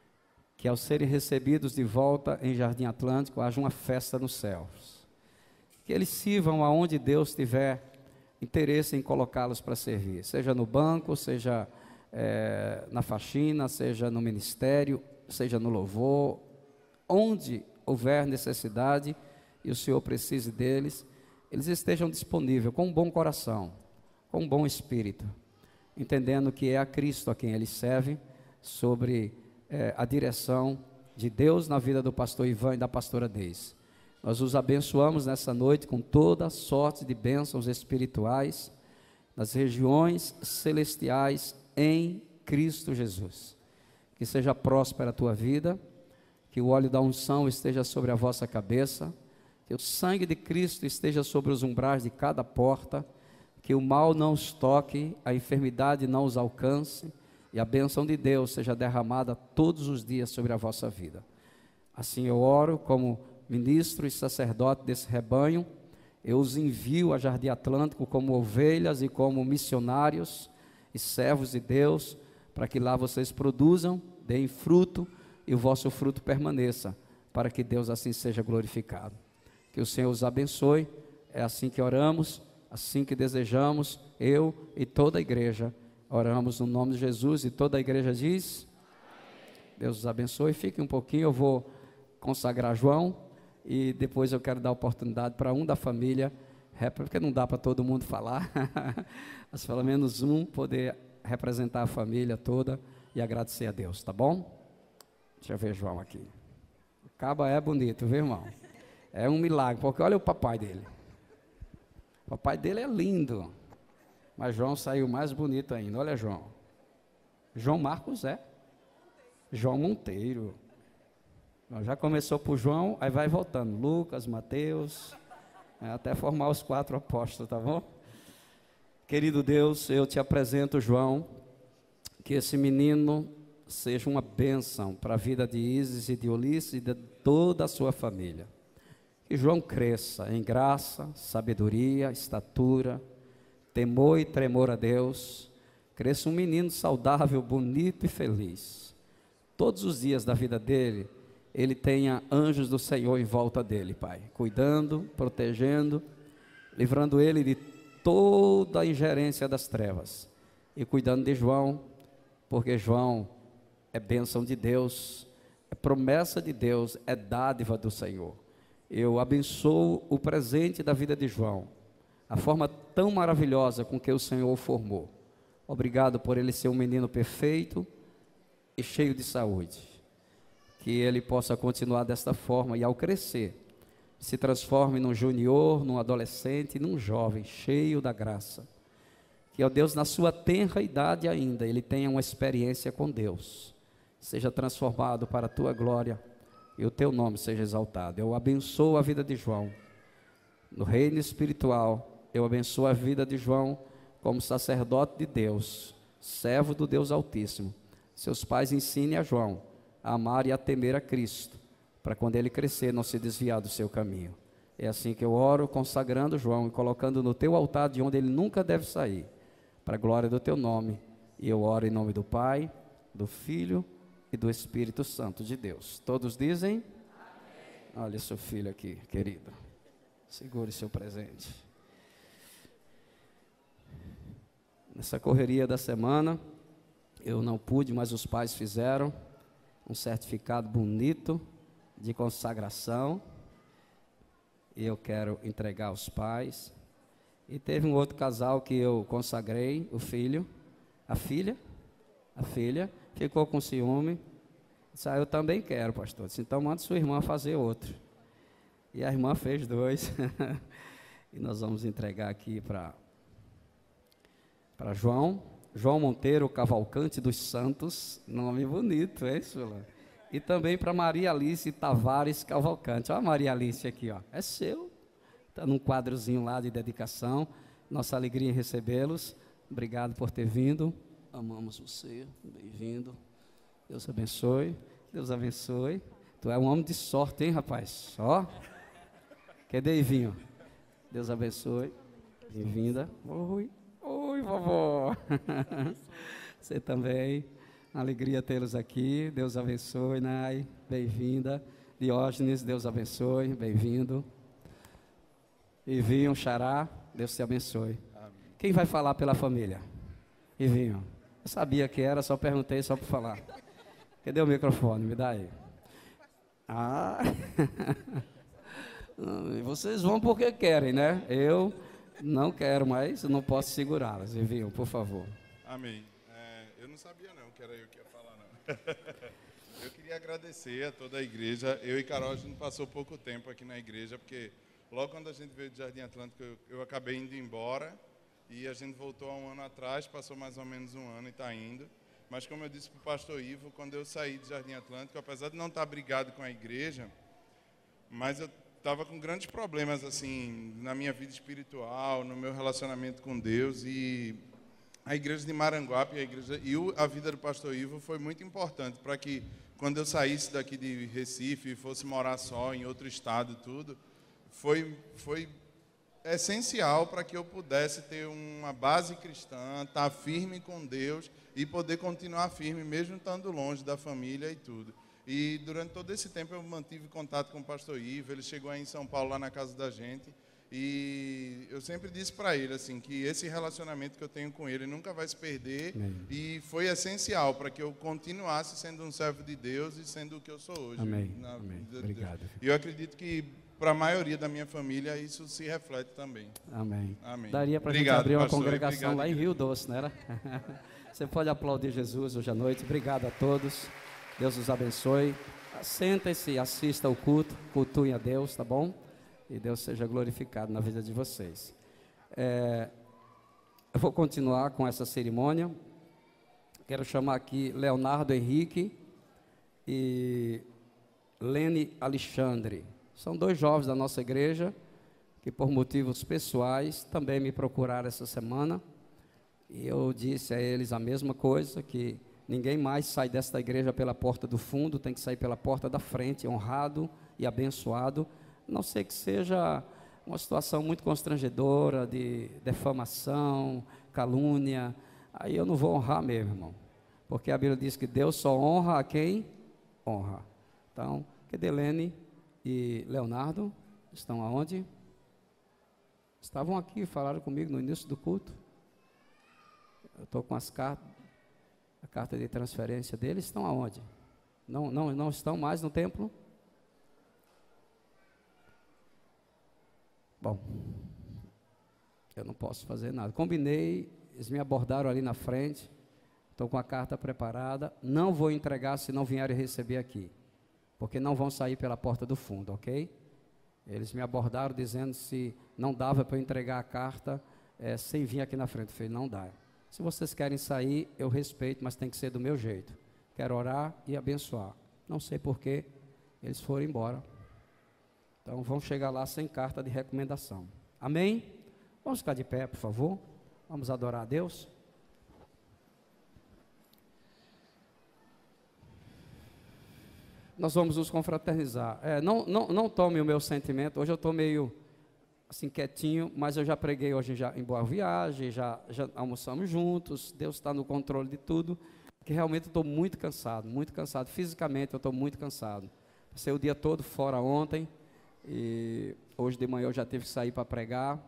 que ao serem recebidos de volta em Jardim Atlântico, haja uma festa nos céus. Que eles sirvam aonde Deus tiver interesse em colocá-los para servir, seja no banco, seja é, na faxina, seja no ministério, seja no louvor, onde houver necessidade e o Senhor precise deles, eles estejam disponíveis com um bom coração, com um bom espírito, entendendo que é a Cristo a quem eles servem, sobre é, a direção de Deus na vida do pastor Ivan e da pastora Deise. Nós os abençoamos nessa noite com toda a sorte de bênçãos espirituais, nas regiões celestiais em Cristo Jesus. Que seja próspera a tua vida, que o óleo da unção esteja sobre a vossa cabeça, que o sangue de Cristo esteja sobre os umbrais de cada porta, que o mal não os toque, a enfermidade não os alcance, e a bênção de Deus seja derramada todos os dias sobre a vossa vida. Assim eu oro como ministro e sacerdote desse rebanho, eu os envio a Jardim Atlântico como ovelhas e como missionários e servos de Deus, para que lá vocês produzam, deem fruto e o vosso fruto permaneça, para que Deus assim seja glorificado. Que o Senhor os abençoe, é assim que oramos, assim que desejamos, eu e toda a igreja, oramos no nome de Jesus, e toda a igreja diz, Deus os abençoe. Fique um pouquinho, eu vou consagrar João, e depois eu quero dar oportunidade para um da família, porque não dá para todo mundo falar, mas pelo menos um poder representar a família toda, e agradecer a Deus, tá bom? Deixa eu ver João aqui, o caba é bonito, viu, irmão? É um milagre, porque olha o papai dele. O papai dele é lindo, mas João saiu mais bonito ainda. Olha João, João Marcos é, João Monteiro, já começou por João, aí vai voltando, Lucas, Mateus, até formar os quatro apóstolos, tá bom? Querido Deus, eu te apresento João, que esse menino seja uma bênção para a vida de Isis e de Ulisses e de toda a sua família. Que João cresça em graça, sabedoria, estatura, temor e tremor a Deus. Cresça um menino saudável, bonito e feliz. Todos os dias da vida dele, ele tenha anjos do Senhor em volta dele, Pai, cuidando, protegendo, livrando ele de toda a ingerência das trevas. E cuidando de João, porque João é bênção de Deus, é promessa de Deus, é dádiva do Senhor. Eu abençoo o presente da vida de João, a forma tão maravilhosa com que o Senhor o formou. Obrigado por ele ser um menino perfeito, e cheio de saúde. Que ele possa continuar desta forma e, ao crescer, se transforme num junior, num adolescente, num jovem cheio da graça. Que, ó Deus, na sua tenra idade ainda, ele tenha uma experiência com Deus, seja transformado para a tua glória e o teu nome seja exaltado. Eu abençoo a vida de João no reino espiritual. Eu abençoo a vida de João como sacerdote de Deus, servo do Deus Altíssimo. Seus pais ensinem a João a amar e a temer a Cristo, para quando ele crescer não se desviar do seu caminho. É assim que eu oro, consagrando João e colocando no teu altar de onde ele nunca deve sair, para a glória do teu nome. E eu oro em nome do Pai, do Filho e do Espírito Santo de Deus. Todos dizem? Amém. Olha seu filho aqui, querido. Segure seu presente. Nessa correria da semana, eu não pude, mas os pais fizeram um certificado bonito de consagração, e eu quero entregar aos pais. E teve um outro casal que eu consagrei, o filho, a filha, a filha, ficou com ciúme, disse, ah, eu também quero, pastor. Disse, então manda sua irmã fazer outro. E a irmã fez dois, e nós vamos entregar aqui para para João, João Monteiro Cavalcante dos Santos, nome bonito, é isso, Sula? E também para Maria Alice Tavares Cavalcante. Olha a Maria Alice aqui, ó, é seu, está num quadrozinho lá de dedicação. Nossa alegria em recebê-los. Obrigado por ter vindo, amamos você, bem-vindo, Deus abençoe, Deus abençoe. Tu é um homem de sorte, hein, rapaz? Ó, cadê Ivinho? Deus abençoe, bem-vinda. Oi, oi, vovó. Você também, alegria tê-los aqui, Deus abençoe, Nai, bem-vinda. Diógenes, Deus abençoe, bem-vindo. Ivinho, Xará, Deus te abençoe. Amém. Quem vai falar pela família? Ivinho, eu sabia que era, só perguntei só para falar. Cadê o microfone? Me dá aí. Ah, vocês vão porque querem, né? Eu não quero mais, não posso segurá-las. Ivinho, por favor. Amém. É, eu não sabia não que era eu que ia falar, não. Eu queria agradecer a toda a igreja. Eu e Carol, a gente passou pouco tempo aqui na igreja, porque logo quando a gente veio do Jardim Atlântico, eu, eu acabei indo embora, e a gente voltou há um ano atrás, passou mais ou menos um ano e está indo. Mas como eu disse para o pastor Ivo, quando eu saí do Jardim Atlântico, apesar de não estar brigado com a igreja, mas eu estava com grandes problemas assim na minha vida espiritual, no meu relacionamento com Deus, e a igreja de Maranguape, a igreja e a vida do pastor Ivo foi muito importante para que quando eu saísse daqui de Recife e fosse morar só em outro estado, tudo, foi foi essencial para que eu pudesse ter uma base cristã, estar firme com Deus e poder continuar firme mesmo estando longe da família e tudo. E durante todo esse tempo eu mantive contato com o pastor Ivo. Ele chegou aí em São Paulo, lá na casa da gente, e eu sempre disse para ele assim, que esse relacionamento que eu tenho com ele nunca vai se perder. Amém. E foi essencial para que eu continuasse sendo um servo de Deus e sendo o que eu sou hoje. Amém. Na Amém. vida Obrigado. E eu acredito que para a maioria da minha família isso se reflete também. Amém. Amém. Daria para a gente abrir uma pastor, congregação lá em Rio Doce, não era? Você pode aplaudir Jesus hoje à noite. Obrigado a todos. Deus os abençoe. Sentem-se, assista ao culto, cultuem a Deus, tá bom? E Deus seja glorificado na vida de vocês. É, eu vou continuar com essa cerimônia. Quero chamar aqui Leonardo Henrique e Lene Alexandre. São dois jovens da nossa igreja que, por motivos pessoais, também me procuraram essa semana. E eu disse a eles a mesma coisa, que ninguém mais sai desta igreja pela porta do fundo, tem que sair pela porta da frente, honrado e abençoado, a não ser que seja uma situação muito constrangedora, de defamação, calúnia, aí eu não vou honrar mesmo, irmão, porque a Bíblia diz que Deus só honra a quem honra. Então, Kedelene e Leonardo estão aonde? Estavam aqui, falaram comigo no início do culto. Eu estou com as cartas, a carta de transferência deles. Estão aonde? Não, não, não estão mais no templo? Bom, eu não posso fazer nada. Combinei, eles me abordaram ali na frente, Estou com a carta preparada. Não vou entregar se não vierem receber aqui, porque não vão sair pela porta do fundo, ok? Eles me abordaram dizendo se não dava para eu entregar a carta é, sem vir aqui na frente. Eu falei, não dá. Se vocês querem sair, eu respeito, mas tem que ser do meu jeito. Quero orar e abençoar. Não sei porquê, eles foram embora. Então vão chegar lá sem carta de recomendação. Amém? Vamos ficar de pé, por favor. Vamos adorar a Deus. Nós vamos nos confraternizar. É, não, não, não tome o meu sentimento. Hoje eu estou meio assim quietinho, mas eu já preguei hoje já em Boa Viagem, já, já almoçamos juntos. Deus está no controle de tudo. Que realmente eu estou muito cansado, muito cansado. Fisicamente eu estou muito cansado. Passei o dia todo fora ontem e hoje de manhã eu já tive que sair para pregar.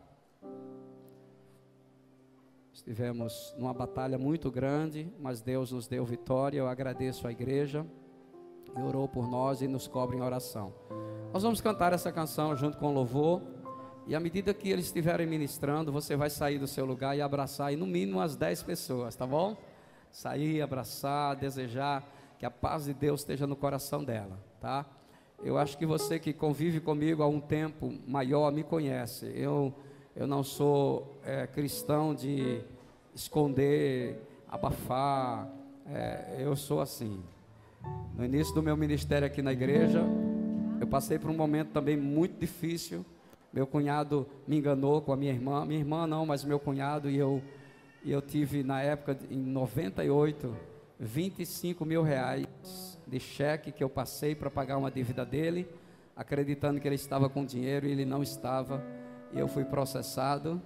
Estivemos numa batalha muito grande, mas Deus nos deu vitória. Eu agradeço à igreja que orou por nós e nos cobre em oração. Nós vamos cantar essa canção junto com o louvor, e à medida que eles estiverem ministrando, você vai sair do seu lugar e abraçar aí no mínimo umas dez pessoas, tá bom? Sair, abraçar, desejar que a paz de Deus esteja no coração dela, tá? Eu acho que você que convive comigo há um tempo maior me conhece. Eu, eu não sou é, cristão de esconder, abafar, é, eu sou assim. No início do meu ministério aqui na igreja, eu passei por um momento também muito difícil. Meu cunhado me enganou com a minha irmã, minha irmã não, mas meu cunhado, e eu, e eu tive na época, em noventa e oito, vinte e cinco mil reais de cheque que eu passei para pagar uma dívida dele, acreditando que ele estava com dinheiro e ele não estava, e eu fui processado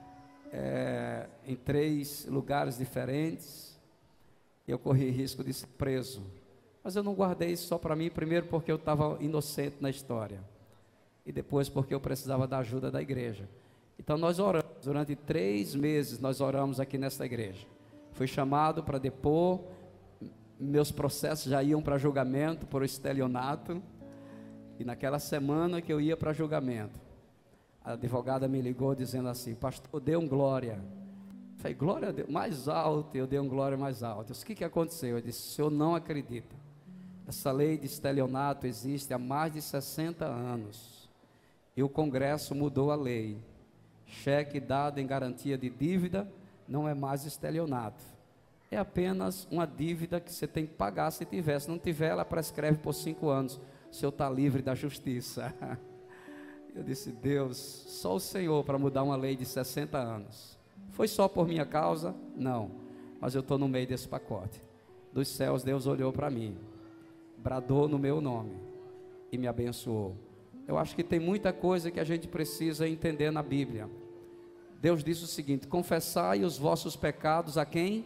é, em três lugares diferentes, e eu corri risco de ser preso. Mas eu não guardei isso só para mim, primeiro porque eu estava inocente na história, e depois porque eu precisava da ajuda da igreja. Então nós oramos, durante três meses nós oramos aqui nessa igreja. Fui chamado para depor, meus processos já iam para julgamento por estelionato, e naquela semana que eu ia para julgamento, a advogada me ligou dizendo assim, pastor, dê um glória. Eu falei, glória a Deus, mais alto, eu dei um glória mais alto. Eu disse, o que, que aconteceu? Eu disse, o senhor não acredita. Essa lei de estelionato existe há mais de sessenta anos, e o Congresso mudou a lei. Cheque dado em garantia de dívida não é mais estelionato, é apenas uma dívida que você tem que pagar se tiver. Se não tiver, ela prescreve por cinco anos, o senhor está livre da justiça. Eu disse, Deus, só o Senhor para mudar uma lei de sessenta anos. Foi só por minha causa? Não, mas eu estou no meio desse pacote. Dos céus Deus olhou para mim, bradou no meu nome e me abençoou. Eu acho que tem muita coisa que a gente precisa entender na Bíblia. Deus disse o seguinte, confessai os vossos pecados a quem?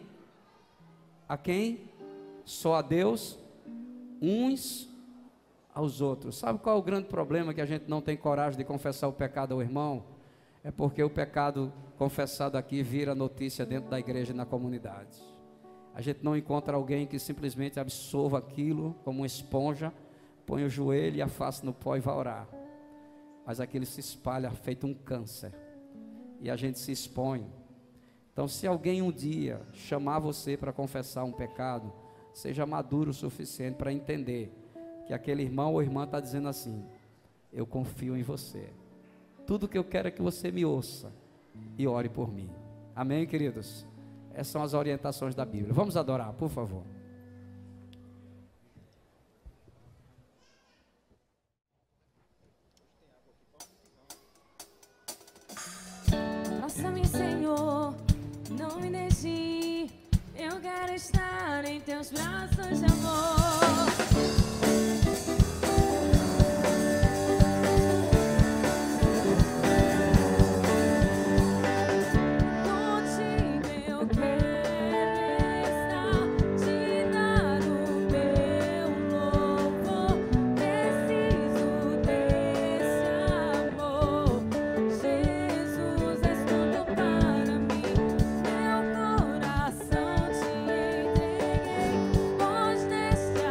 A quem? Só a Deus, uns aos outros. Sabe qual é o grande problema que a gente não tem coragem de confessar o pecado ao irmão? É porque o pecado confessado aqui vira notícia dentro da igreja e na comunidade. A gente não encontra alguém que simplesmente absorva aquilo como uma esponja, põe o joelho e a face no pó e vai orar. Mas aquilo se espalha feito um câncer, e a gente se expõe. Então, se alguém um dia chamar você para confessar um pecado, seja maduro o suficiente para entender que aquele irmão ou irmã está dizendo assim, eu confio em você, tudo que eu quero é que você me ouça e ore por mim. Amém, queridos? Essas são as orientações da Bíblia. Vamos adorar, por favor. Faça-me, Senhor, não me deixe, eu quero estar em teus braços de amor. Meu coração te entreguei, pois neste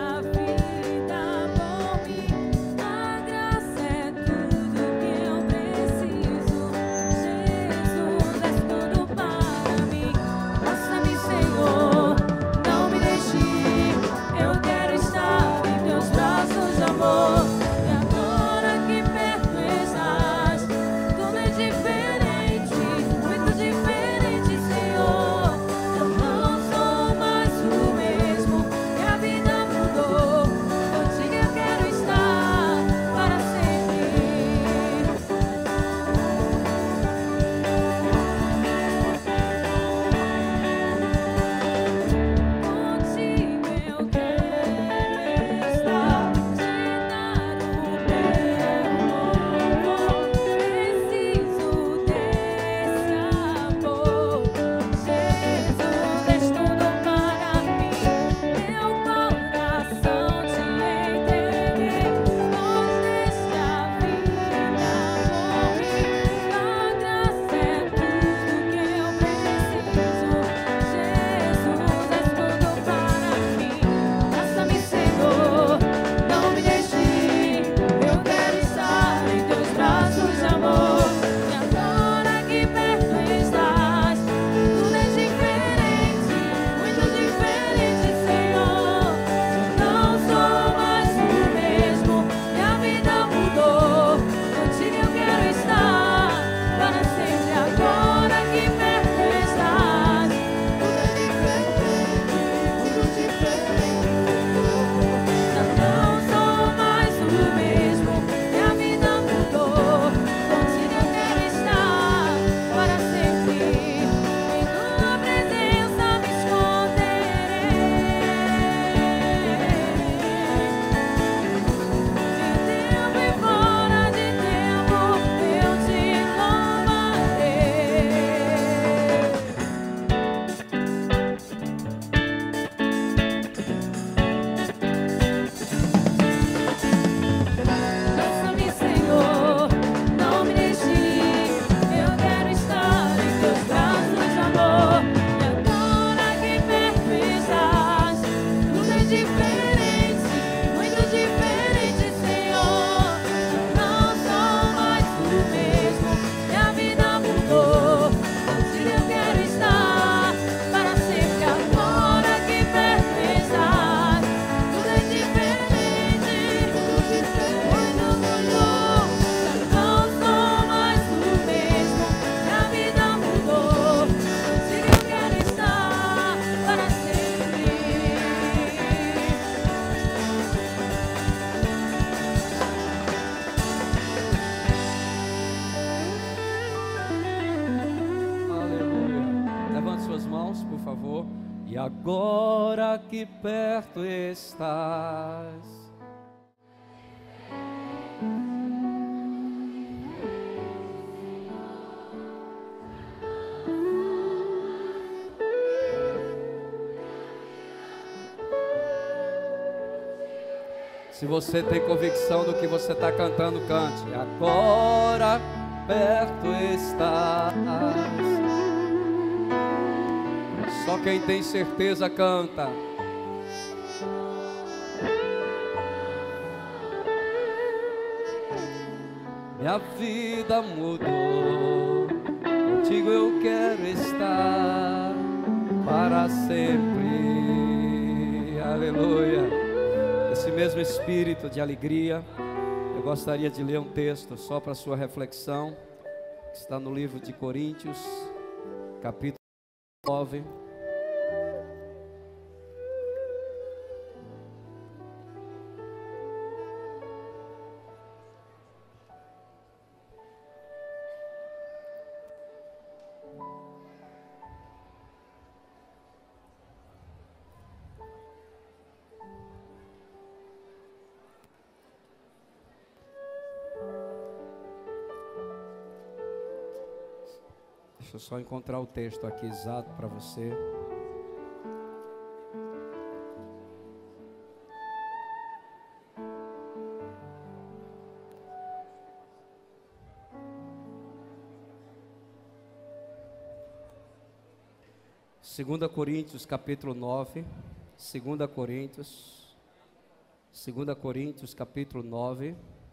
agora que perto estás. Se você tem convicção do que você está cantando, cante. Agora perto estás. Só quem tem certeza canta. Minha vida mudou, contigo eu quero estar para sempre. Aleluia. Esse mesmo espírito de alegria, eu gostaria de ler um texto só para sua reflexão, que está no livro de Coríntios, capítulo nove. Deixa eu só encontrar o texto aqui exato para você. Segunda Coríntios, capítulo nove. Segunda Coríntios. Segunda Coríntios, capítulo nove.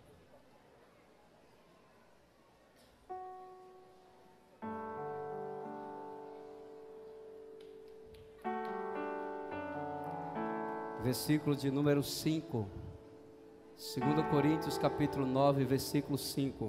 Versículo de número cinco. Segunda Coríntios capítulo nove, versículo cinco.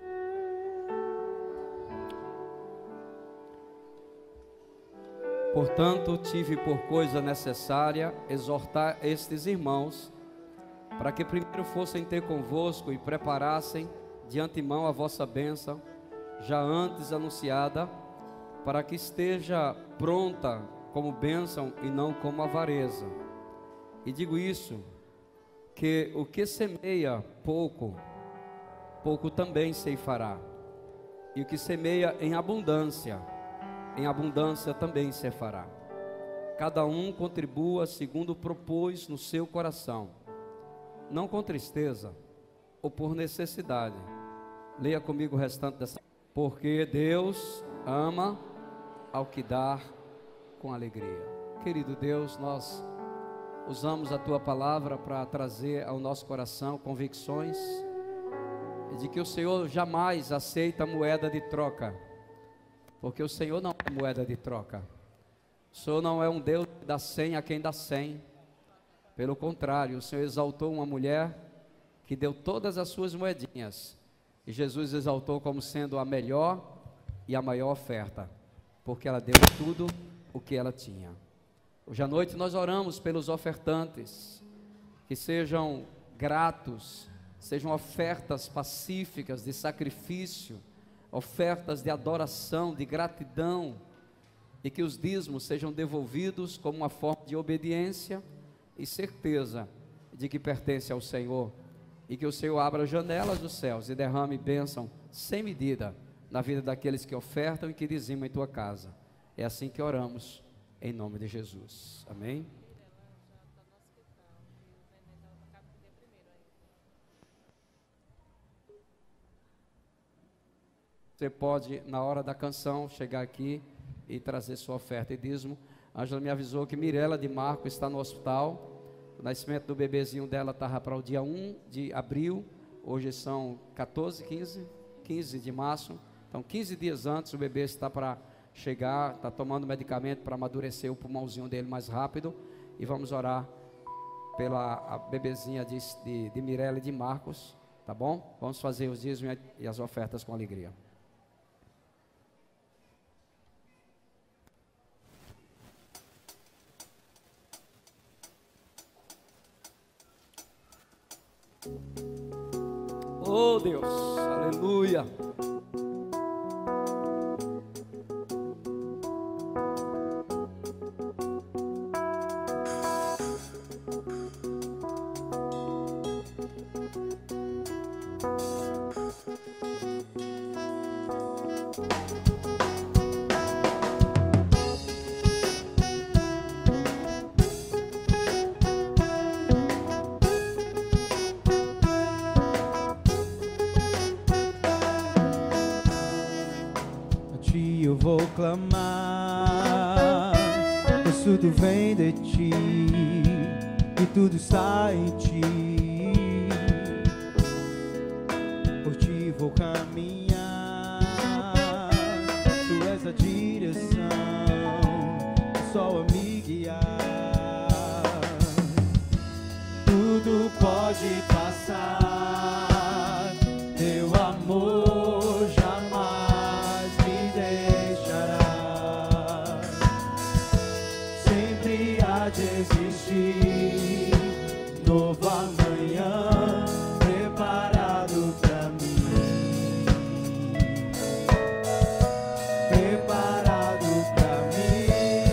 Portanto, tive por coisa necessária exortar estes irmãos, para que primeiro fossem ter convosco e preparassem de antemão a vossa bênção, já antes anunciada, para que esteja pronta como bênção e não como avareza. E digo isso, que o que semeia pouco, pouco também ceifará. E o que semeia em abundância, em abundância também ceifará. Cada um contribua segundo propôs no seu coração, não com tristeza ou por necessidade. Leia comigo o restante dessa. Porque Deus ama ao que dá com alegria. Querido Deus, nós usamos a Tua palavra para trazer ao nosso coração convicções de que o Senhor jamais aceita moeda de troca, porque o Senhor não é moeda de troca. O Senhor não é um Deus que dá cem a quem dá cem. Pelo contrário, o Senhor exaltou uma mulher que deu todas as suas moedinhas, e Jesus exaltou como sendo a melhor e a maior oferta, porque ela deu tudo o que ela tinha. Hoje à noite nós oramos pelos ofertantes, que sejam gratos, sejam ofertas pacíficas de sacrifício, ofertas de adoração, de gratidão, e que os dízimos sejam devolvidos como uma forma de obediência e certeza de que pertence ao Senhor, e que o Senhor abra as janelas dos céus e derrame bênção sem medida na vida daqueles que ofertam e que dizimam em tua casa. É assim que oramos. Em nome de Jesus, amém? Você pode, na hora da canção, chegar aqui e trazer sua oferta e dízimo. A Ângela me avisou que Mirela de Marco está no hospital. O nascimento do bebezinho dela estava para o dia um de abril. Hoje são quatorze, quinze, quinze de março. Então, quinze dias antes, o bebê está para chegar, está tomando medicamento para amadurecer o pulmãozinho dele mais rápido, e vamos orar pela a bebezinha de, de, de Mirella e de Marcos, tá bom? Vamos fazer os dízimos e as ofertas com alegria. Oh Deus, aleluia. clamar, pois tudo vem de ti e tudo está em ti. Por ti vou caminhar, tu és a direção, o sol a me guiar. Tudo pode passar, teu amor jamais me deixará. Sempre há de existir novo amanhã preparado pra mim, preparado pra mim.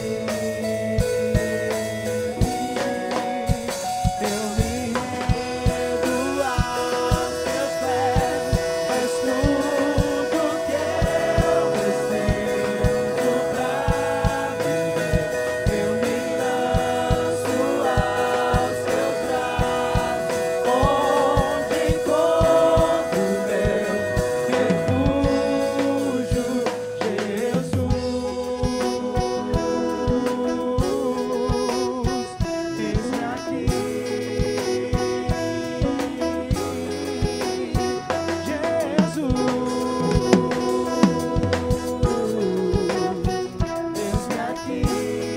Eu me rendo aos teus pés, és tudo que eu preciso pra viver. Eu me lanço aos teus braços, onde encontro meu refúgio, Jesus. Eis-me aqui, Jesus. Eis-me aqui.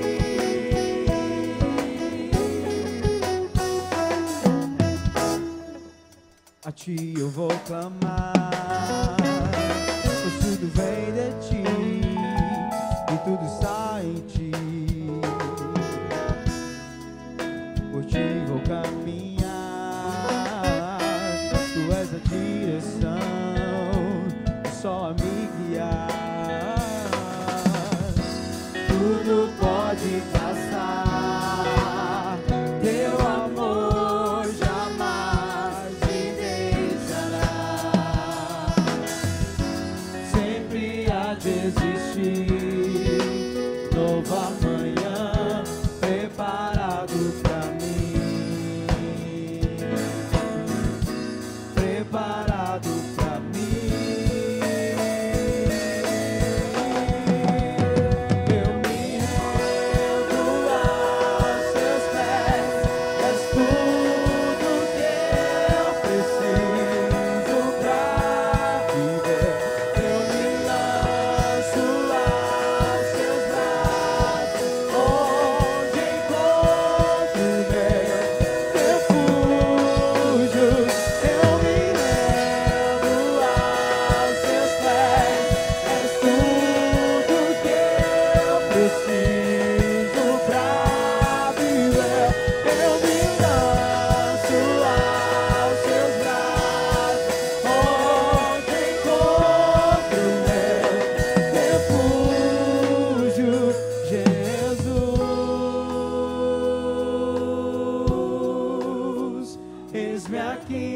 A ti eu vou clamar, pois tudo vem de ti e tudo está em ti. Por ti vou caminhar, tu és a direção, só a me guiar. Tudo pode passar, teu amor jamais me deixará. Sempre há de existir novo amanhã preparado pra mim, preparado pra mim. Eu me rendo aos seus pés, és tudo que eu preciso pra viver. Eu me lanço aos seus braços, onde encontro meu refúgio. Eu me rendo aos seus pés, és tudo que eu preciso pra viver. Eu me lanço aos seus braços, onde encontro meu refúgio, Jesus. Eis-me aqui,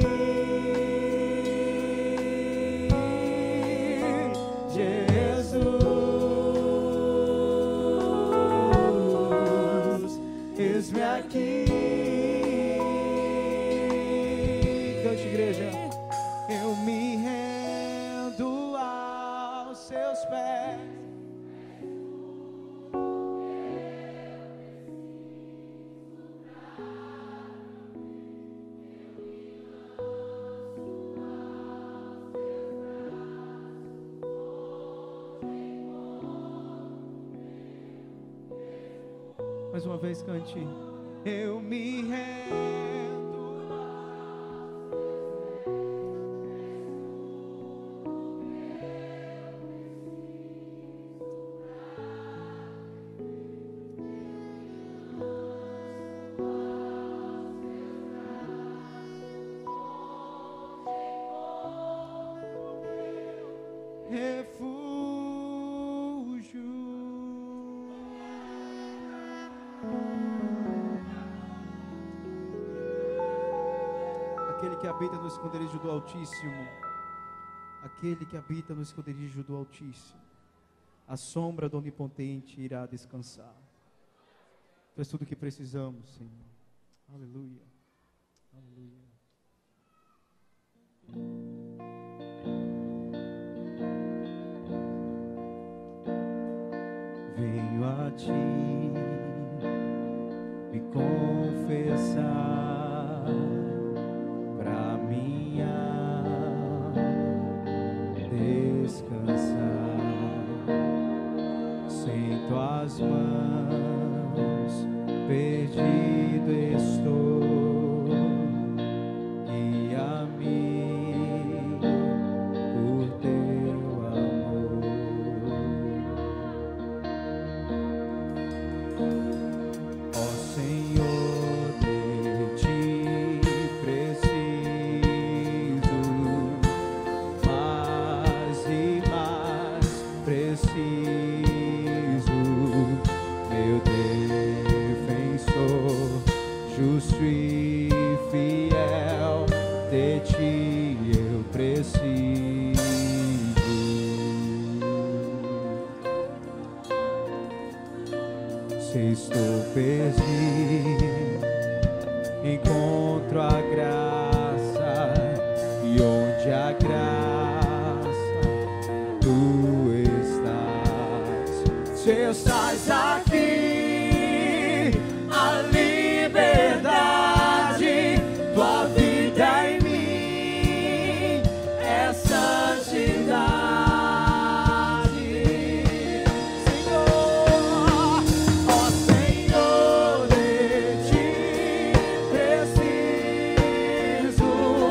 Jesus. Eis-me aqui. Cante, igreja. Eu me rendo aos seus pés. Mais uma vez, cante. Eu me rendo. Aquele que habita no esconderijo do Altíssimo, aquele que habita no esconderijo do Altíssimo, a sombra do Onipotente irá descansar. Tu és tudo o que precisamos, Senhor. Aleluia. Aleluia. venho a ti me confessar pra minha descansar. Sem tuas mãos perdido estou. Guia-me por teu amor. Ó Senhor, de ti preciso, mais e mais preciso, meu defensor, justo e fiel, de ti eu preciso. Se estou perdido, encontro a graça, e onde a graça tu estás. Se estás aqui, a liberdade, tua vida em mim é santidade. Senhor, ó Senhor, de ti preciso,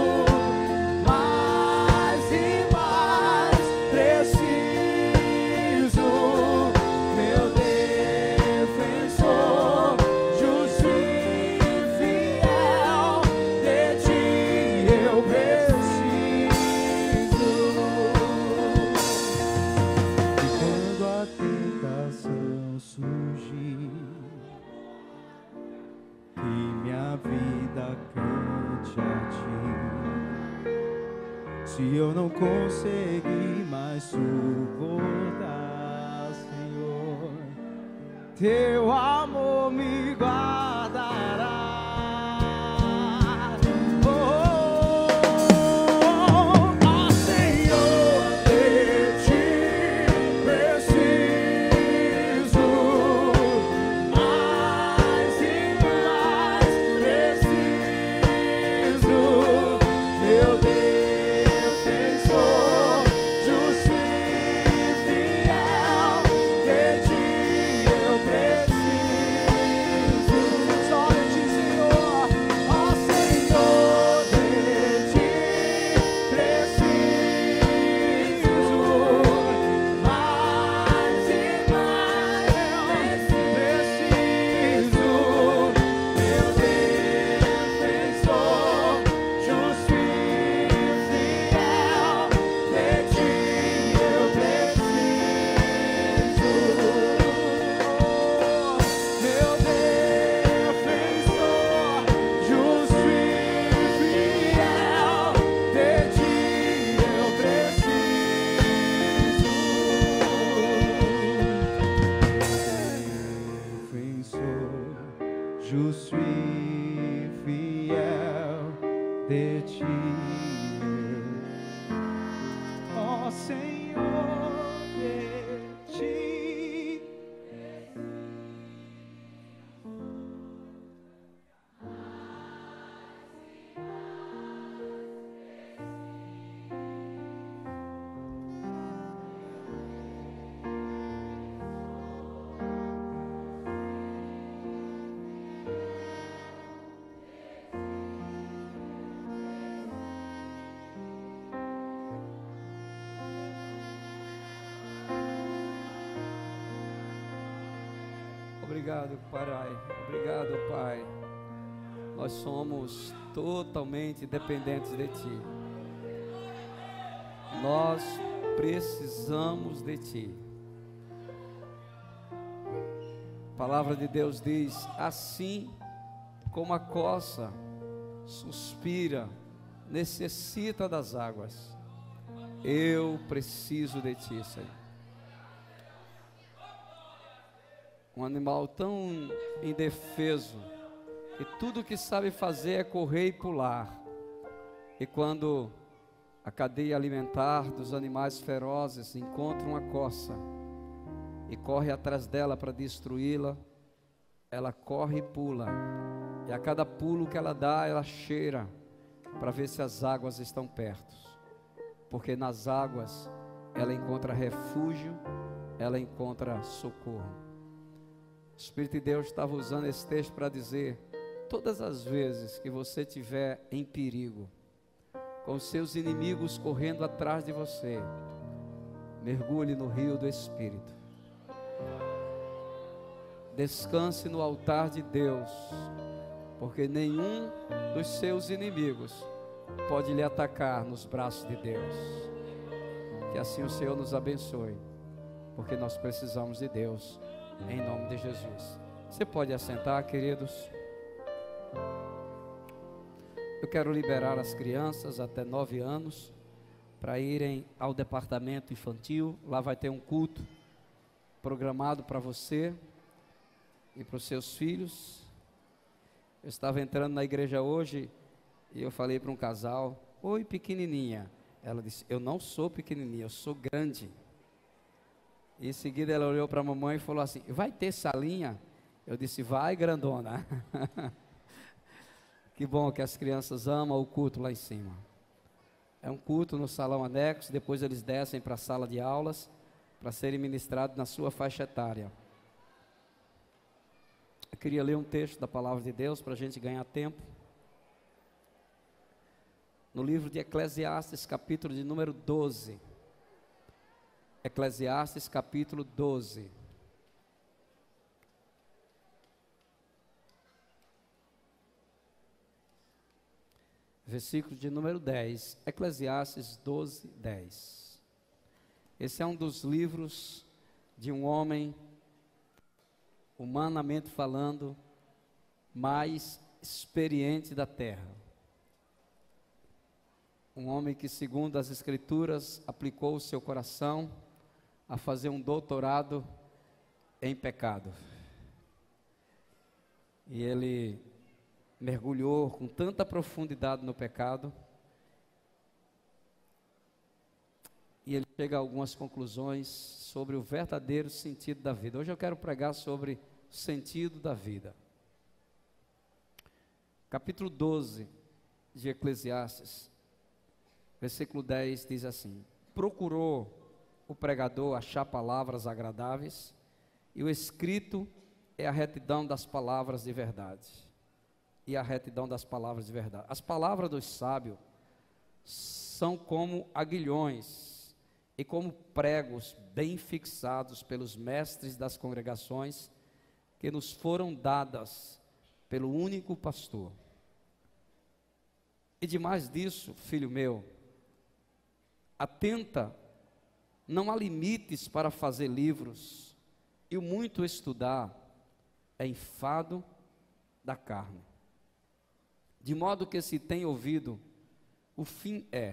mais e mais preciso, meu defensor, justo e fiel, de ti eu preciso. E quando a tentação surgir, que minha vida cante a ti. Se eu não conseguir mais suportar, Senhor, teu amor me guardará. Oh, ó Senhor, de ti preciso, mais e mais preciso, meu defensor, justo e fiel, de ti eu preciso. Só de ti, Senhor, ó Senhor, de ti preciso, mais e mais preciso, meu defensor, justo e fiel, de ti eu preciso. Meu defensor, justo e fiel, de ti eu preciso. Defensor, justo e fiel, de ti eu, ó Senhor, de ti. Obrigado, Pai. Obrigado, Pai. Nós somos totalmente dependentes de Ti. Nós precisamos de Ti. A palavra de Deus diz: assim como a coça suspira, necessita das águas, eu preciso de Ti, Senhor. Um animal tão indefeso, que tudo que sabe fazer é correr e pular. E quando a cadeia alimentar dos animais ferozes encontra uma coça, e corre atrás dela para destruí-la, ela corre e pula, e a cada pulo que ela dá, ela cheira para ver se as águas estão perto, porque nas águas ela encontra refúgio, ela encontra socorro. O Espírito de Deus estava usando esse texto para dizer: todas as vezes que você estiver em perigo, com os seus inimigos correndo atrás de você, mergulhe no rio do Espírito, descanse no altar de Deus, porque nenhum dos seus inimigos pode lhe atacar nos braços de Deus. Que assim o Senhor nos abençoe, porque nós precisamos de Deus, em nome de Jesus. Você pode assentar, queridos. Eu quero liberar as crianças até nove anos para irem ao departamento infantil. Lá vai ter um culto programado para você e para os seus filhos. Eu estava entrando na igreja hoje e eu falei para um casal: oi, pequenininha. Ela disse: eu não sou pequenininha, eu sou grande. E em seguida ela olhou para a mamãe e falou assim: vai ter salinha? Eu disse: vai, grandona. Que bom que as crianças amam o culto lá em cima. É um culto no salão anexo, depois eles descem para a sala de aulas para serem ministrados na sua faixa etária. Eu queria ler um texto da palavra de Deus para a gente ganhar tempo. No livro de Eclesiastes, capítulo de número doze. Eclesiastes, capítulo doze. Versículo de número dez. Eclesiastes doze, dez. Esse é um dos livros de um homem, humanamente falando, mais experiente da terra. Um homem que, segundo as Escrituras, aplicou o seu coração a fazer um doutorado em pecado. E ele mergulhou com tanta profundidade no pecado, e ele chega a algumas conclusões sobre o verdadeiro sentido da vida. Hoje eu quero pregar sobre o sentido da vida. Capítulo doze de Eclesiastes, versículo dez diz assim: procurou o pregador achar palavras agradáveis, e o escrito é a retidão das palavras de verdade. E a retidão das palavras de verdade. As palavras dos sábios são como aguilhões e como pregos bem fixados pelos mestres das congregações, que nos foram dadas pelo único pastor. E demais disso, filho meu, atenta, não há limites para fazer livros, e o muito estudar é enfado da carne. De modo que se tem ouvido, o fim é: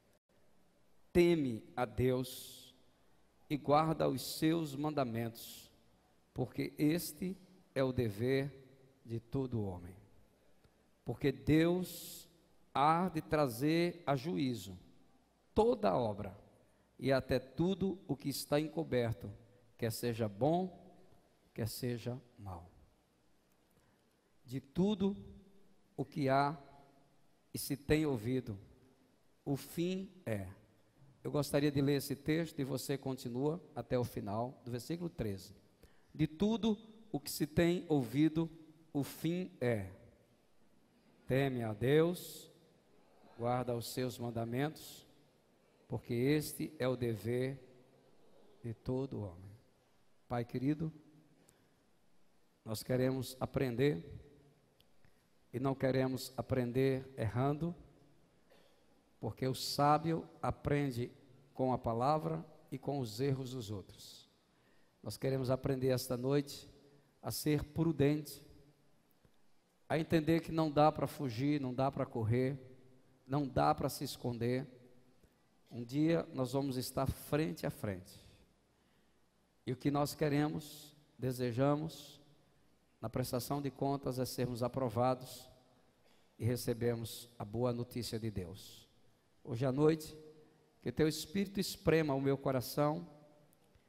teme a Deus e guarda os seus mandamentos, porque este é o dever de todo homem. Porque Deus há de trazer a juízo toda a obra, e até tudo o que está encoberto, quer seja bom, quer seja mal. De tudo o que há e se tem ouvido, o fim é. Eu gostaria de ler esse texto e você continua até o final do versículo treze. De tudo o que se tem ouvido, o fim é: teme a Deus, guarda os seus mandamentos, porque este é o dever de todo homem. Pai querido, nós queremos aprender, e não queremos aprender errando, porque o sábio aprende com a palavra e com os erros dos outros. Nós queremos aprender esta noite a ser prudente, a entender que não dá para fugir, não dá para correr, não dá para se esconder. Um dia nós vamos estar frente a frente. E o que nós queremos, desejamos, na prestação de contas, é sermos aprovados e recebermos a boa notícia de Deus. Hoje à noite, que teu Espírito esprema o meu coração,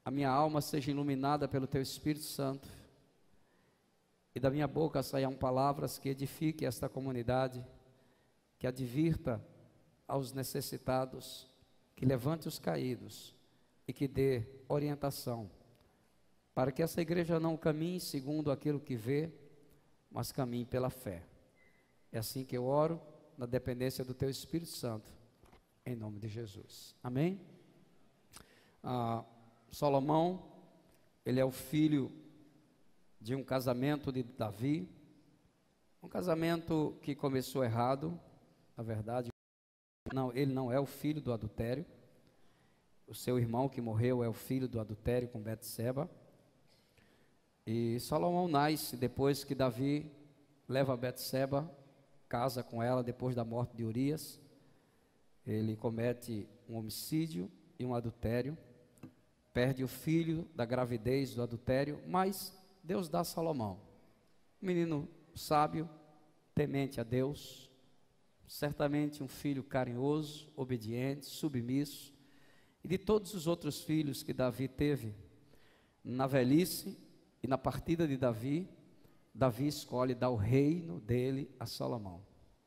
a minha alma seja iluminada pelo Teu Espírito Santo, e da minha boca saiam palavras que edifiquem esta comunidade, que advirta aos necessitados, que levante os caídos e que dê orientação, para que essa igreja não caminhe segundo aquilo que vê, mas caminhe pela fé. É assim que eu oro, na dependência do Teu Espírito Santo, em nome de Jesus. Amém? Ah, Salomão, ele é o filho de um casamento de Davi, um casamento que começou errado, na verdade. Não, ele não é o filho do adultério. O seu irmão que morreu é o filho do adultério com Betseba. E Salomão nasce depois que Davi leva Betseba, casa com ela depois da morte de Urias. Ele comete um homicídio e um adultério, perde o filho da gravidez do adultério, mas Deus dá a Salomão, um menino sábio, temente a Deus, certamente um filho carinhoso, obediente, submisso, e de todos os outros filhos que Davi teve, na velhice e na partida de Davi, Davi escolhe dar o reino dele a Salomão.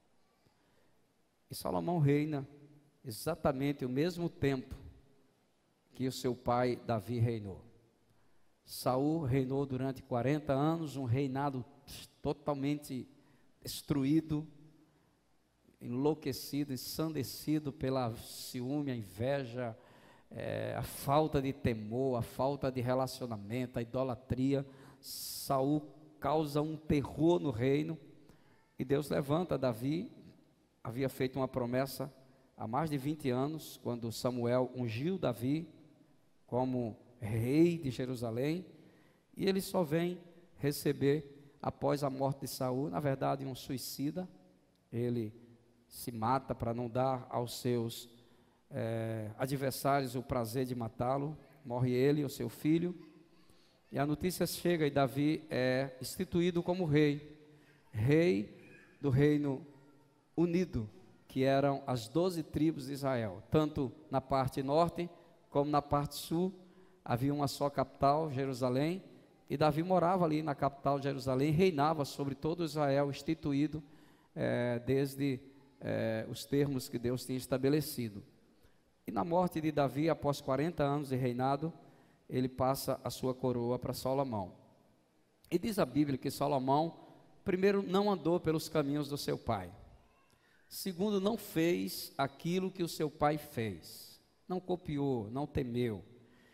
E Salomão reina exatamente o mesmo tempo que o seu pai Davi reinou. Saul reinou durante quarenta anos, um reinado totalmente destruído, enlouquecido, ensandecido pela ciúme, a inveja, é, a falta de temor, a falta de relacionamento, a idolatria. Saul causa um terror no reino, e Deus levanta Davi. Havia feito uma promessa há mais de vinte anos, quando Samuel ungiu Davi como rei de Jerusalém, e ele só vem receber após a morte de Saul, na verdade um suicida. Ele se mata para não dar aos seus é, adversários o prazer de matá-lo. Morre ele e o seu filho, e a notícia chega, e Davi é instituído como rei, rei do reino unido, que eram as doze tribos de Israel, tanto na parte norte como na parte sul. Havia uma só capital, Jerusalém, e Davi morava ali na capital, Jerusalém, reinava sobre todo Israel, instituído é, desde é, os termos que Deus tinha estabelecido. E na morte de Davi, após quarenta anos de reinado, ele passa a sua coroa para Salomão. E diz a Bíblia que Salomão, primeiro, não andou pelos caminhos do seu pai. Segundo, não fez aquilo que o seu pai fez. Não copiou, não temeu.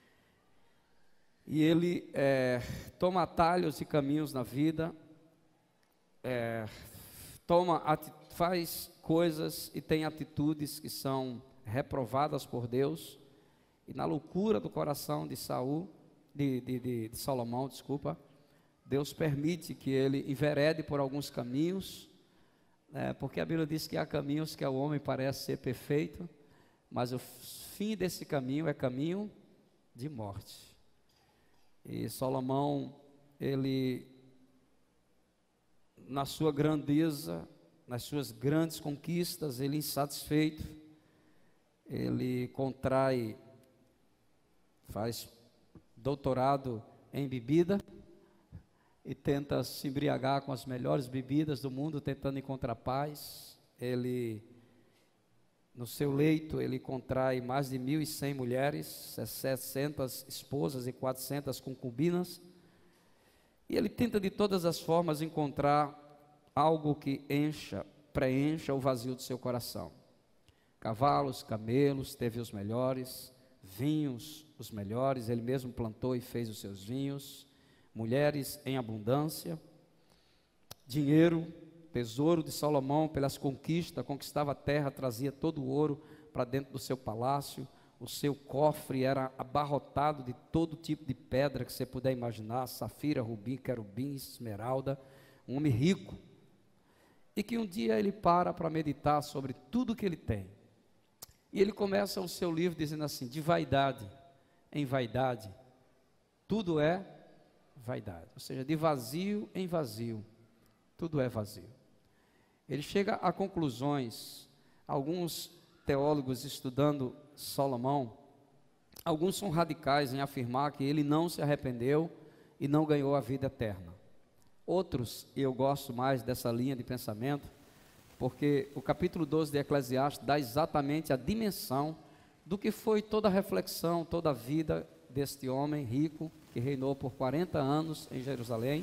E ele é, toma atalhos e caminhos na vida, é, toma, faz coisas e tem atitudes que são reprovadas por Deus. E na loucura do coração de Saul, de, de, de, de Salomão, desculpa, Deus permite que ele enverede por alguns caminhos, é, porque a Bíblia diz que há caminhos que ao homem parece ser perfeito, mas o fim desse caminho é caminho de morte. E Salomão, ele, na sua grandeza, nas suas grandes conquistas, ele insatisfeito, ele contrai, faz doutorado em bebida, e tenta se embriagar com as melhores bebidas do mundo, tentando encontrar paz. Ele, no seu leito, ele contrai mais de mil e cem mulheres, setecentas esposas e quatrocentas concubinas, e ele tenta de todas as formas encontrar algo que encha, preencha o vazio do seu coração. Cavalos, camelos, teve os melhores, vinhos, os melhores, ele mesmo plantou e fez os seus vinhos, mulheres em abundância, dinheiro, tesouro de Salomão pelas conquistas, conquistava a terra, trazia todo o ouro para dentro do seu palácio, o seu cofre era abarrotado de todo tipo de pedra que você puder imaginar, safira, rubim, querubim, esmeralda, um homem rico, e que um dia ele para para meditar sobre tudo que ele tem, e ele começa o seu livro dizendo assim: de vaidade em vaidade, tudo é vaidade, ou seja, de vazio em vazio, tudo é vazio. Ele chega a conclusões. Alguns teólogos estudando Salomão alguns são radicais em afirmar que ele não se arrependeu e não ganhou a vida eterna. Outros, e eu gosto mais dessa linha de pensamento, porque o capítulo doze de Eclesiastes dá exatamente a dimensão do que foi toda a reflexão, toda a vida deste homem rico, que reinou por quarenta anos em Jerusalém,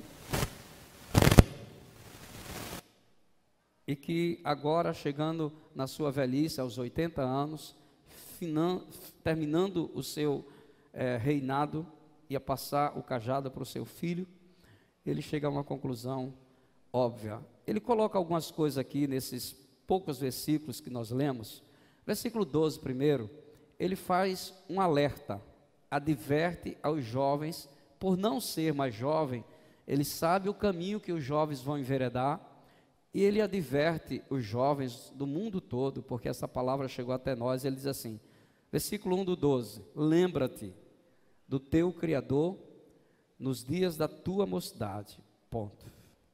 e que agora, chegando na sua velhice, aos oitenta anos, finan, terminando o seu eh, reinado, ia passar o cajado para o seu filho, ele chega a uma conclusão óbvia. Ele coloca algumas coisas aqui, nesses poucos versículos que nós lemos. Versículo doze primeiro, ele faz um alerta, adverte aos jovens, por não ser mais jovem, ele sabe o caminho que os jovens vão enveredar, e ele adverte os jovens do mundo todo, porque essa palavra chegou até nós, ele diz assim, versículo um do doze, lembra-te do teu Criador nos dias da tua mocidade, ponto.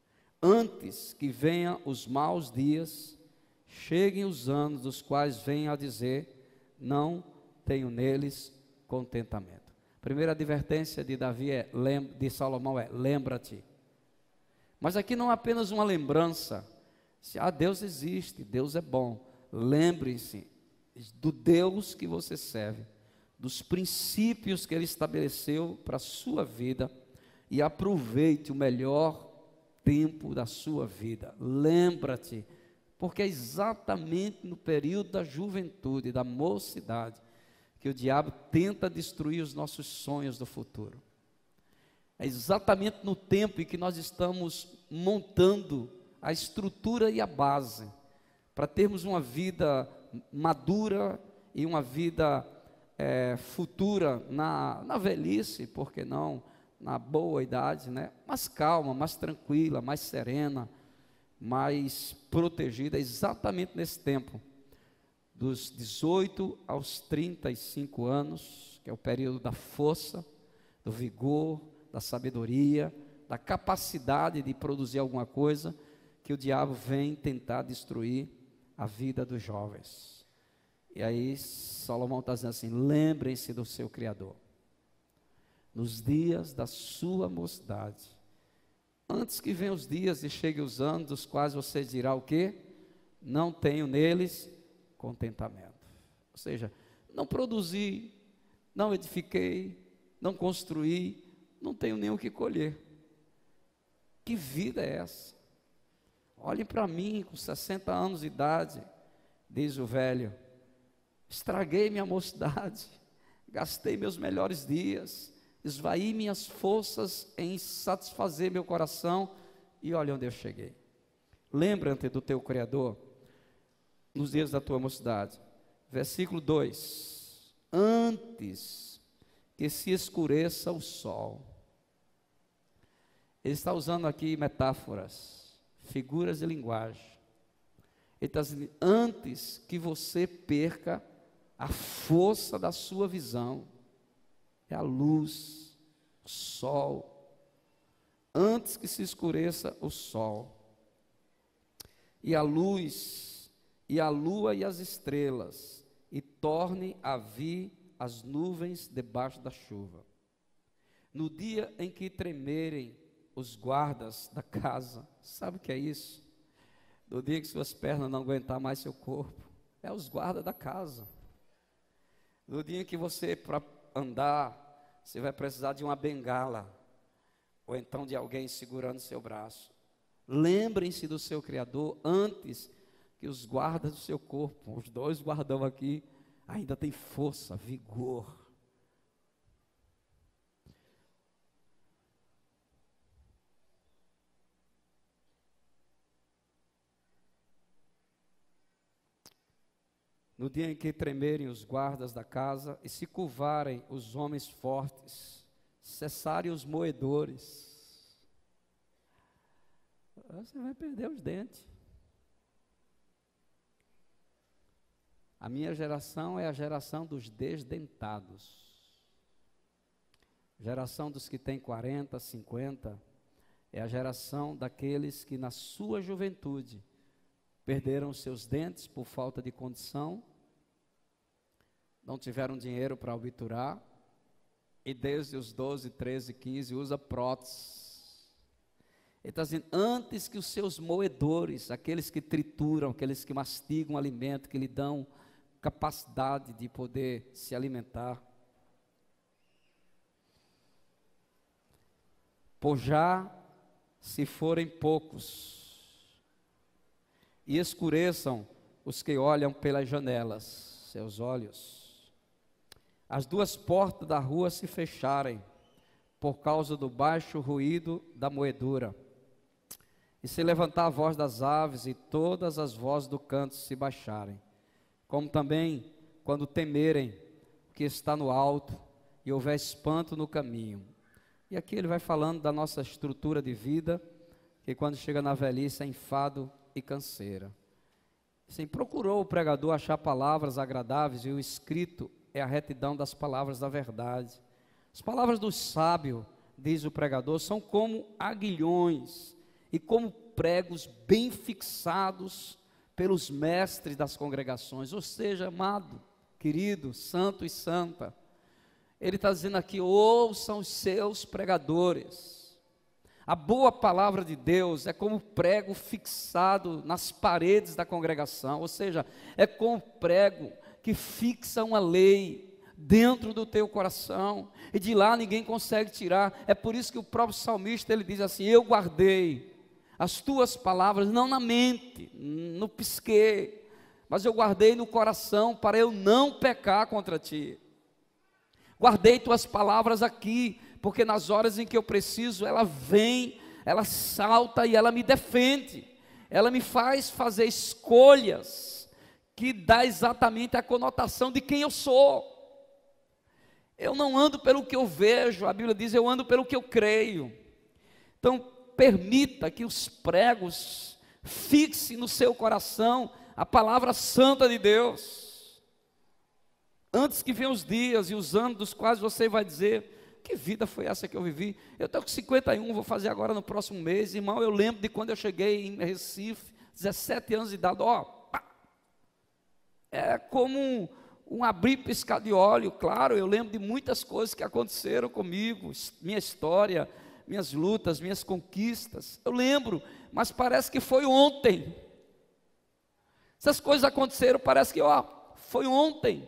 Antes que venham os maus dias, cheguem os anos dos quais venham a dizer, não tenho neles contentamento. Primeira advertência de Davi é, de Salomão é, lembra-te. Mas aqui não é apenas uma lembrança, se, ah, Deus existe, Deus é bom, lembre-se do Deus que você serve, dos princípios que Ele estabeleceu para a sua vida, e aproveite o melhor tempo da sua vida, lembra-te, porque é exatamente no período da juventude, da mocidade, que o diabo tenta destruir os nossos sonhos do futuro. É exatamente no tempo em que nós estamos montando a estrutura e a base, para termos uma vida madura e uma vida é, futura na, na velhice, por que não, na boa idade, né? Mais calma, mais tranquila, mais serena, mais protegida, exatamente nesse tempo, dos dezoito aos trinta e cinco anos, que é o período da força, do vigor, da sabedoria, da capacidade de produzir alguma coisa, que o diabo vem tentar destruir a vida dos jovens. E aí Salomão está dizendo assim, lembrem-se do seu Criador, nos dias da sua mocidade, antes que venham os dias e cheguem os anos, dos quais você dirá o quê? Não tenho neles contentamento. Ou seja, não produzi, não edifiquei, não construí, não tenho nem o que colher. Que vida é essa? Olhem para mim, com sessenta anos de idade, diz o velho, estraguei minha mocidade, gastei meus melhores dias, esvaí minhas forças em satisfazer meu coração, e olha onde eu cheguei. Lembra-te do teu Criador nos dias da tua mocidade. Versículo dois, antes que se escureça o sol. Ele está usando aqui metáforas, figuras de linguagem. Ele está dizendo, antes que você perca a força da sua visão, é a luz, o sol, antes que se escureça o sol, e a luz, e a lua e as estrelas, e torne a vir as nuvens debaixo da chuva. No dia em que tremerem os guardas da casa, sabe o que é isso? No dia que suas pernas não aguentar mais seu corpo, é os guardas da casa. No dia em que você, para andar, você vai precisar de uma bengala, ou então de alguém segurando seu braço. Lembrem-se do seu Criador antes que os guardas do seu corpo, os dois guardão aqui, ainda tem força, vigor. No dia em que tremerem os guardas da casa e se curvarem os homens fortes, cessarem os moedores, você vai perder os dentes. A minha geração é a geração dos desdentados. Geração dos que têm quarenta, cinquenta, é a geração daqueles que na sua juventude perderam seus dentes por falta de condição, não tiveram dinheiro para obturar, e desde os doze, treze, quinze usa prótese. Ele está dizendo, antes que os seus moedores, aqueles que trituram, aqueles que mastigam o alimento, que lhe dão capacidade de poder se alimentar, por já se forem poucos, e escureçam os que olham pelas janelas, seus olhos, as duas portas da rua se fecharem, por causa do baixo ruído da moedura, e se levantar a voz das aves, e todas as vozes do canto se baixarem, como também quando temerem o que está no alto, e houver espanto no caminho. E aqui ele vai falando da nossa estrutura de vida, que quando chega na velhice é enfado e canseira. Sim, procurou o pregador achar palavras agradáveis, e o escrito é a retidão das palavras da verdade. As palavras do sábio, diz o pregador, são como aguilhões e como pregos bem fixados pelos mestres das congregações. Ou seja, amado, querido, santo e santa, ele está dizendo aqui, ouçam os seus pregadores. A boa palavra de Deus é como prego fixado nas paredes da congregação, ou seja, é como prego que fixa uma lei dentro do teu coração, e de lá ninguém consegue tirar. É por isso que o próprio salmista, ele diz assim, eu guardei as tuas palavras, não na mente, no psique, mas eu guardei no coração, para eu não pecar contra ti. Guardei tuas palavras aqui, porque nas horas em que eu preciso, ela vem, ela salta e ela me defende, ela me faz fazer escolhas, que dá exatamente a conotação de quem eu sou. Eu não ando pelo que eu vejo, a Bíblia diz, eu ando pelo que eu creio. Então, permita que os pregos fixem no seu coração a palavra santa de Deus. Antes que venham os dias e os anos dos quais você vai dizer, que vida foi essa que eu vivi? Eu estou com cinquenta e um, vou fazer agora no próximo mês, irmão, eu lembro de quando eu cheguei em Recife, dezessete anos de idade, ó, pá, é como um, um abrir e piscar de olho. Claro, eu lembro de muitas coisas que aconteceram comigo, minha história, minhas lutas, minhas conquistas, eu lembro, mas parece que foi ontem. Essas coisas aconteceram, parece que, ó, foi ontem.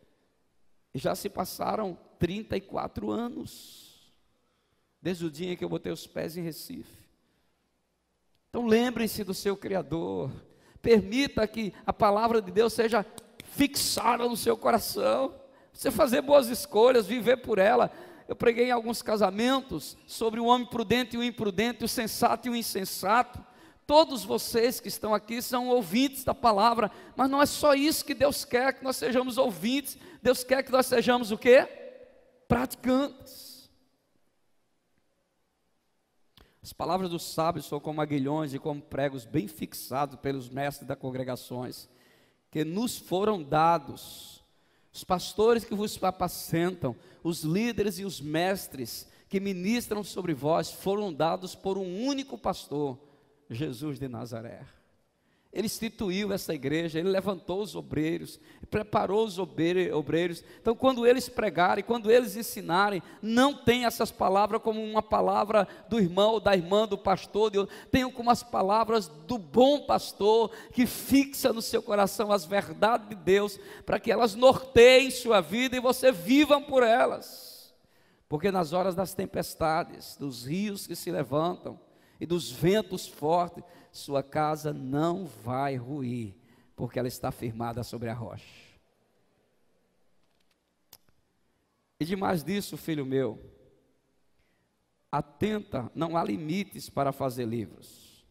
E já se passaram trinta e quatro anos, desde o dia em que eu botei os pés em Recife. Então lembrem-se do seu Criador, permita que a palavra de Deus seja fixada no seu coração, você fazer boas escolhas, viver por ela. Eu preguei em alguns casamentos sobre o homem prudente e o imprudente, o sensato e o insensato. Todos vocês que estão aqui são ouvintes da palavra, mas não é só isso que Deus quer, que nós sejamos ouvintes. Deus quer que nós sejamos o quê? Praticantes. As palavras dos sábios são como aguilhões e como pregos bem fixados pelos mestres das congregações, que nos foram dados. Os pastores que vos apacentam, os líderes e os mestres que ministram sobre vós, foram dados por um único pastor, Jesus de Nazaré. Ele instituiu essa igreja, ele levantou os obreiros, preparou os obreiros. Então, quando eles pregarem, quando eles ensinarem, não tem essas palavras como uma palavra do irmão ou da irmã, do pastor, tenham como as palavras do bom pastor, que fixa no seu coração as verdades de Deus, para que elas norteiem sua vida e você viva por elas. Porque nas horas das tempestades, dos rios que se levantam e dos ventos fortes, sua casa não vai ruir, porque ela está firmada sobre a rocha. E demais disso, filho meu, atenta, não há limites para fazer livros.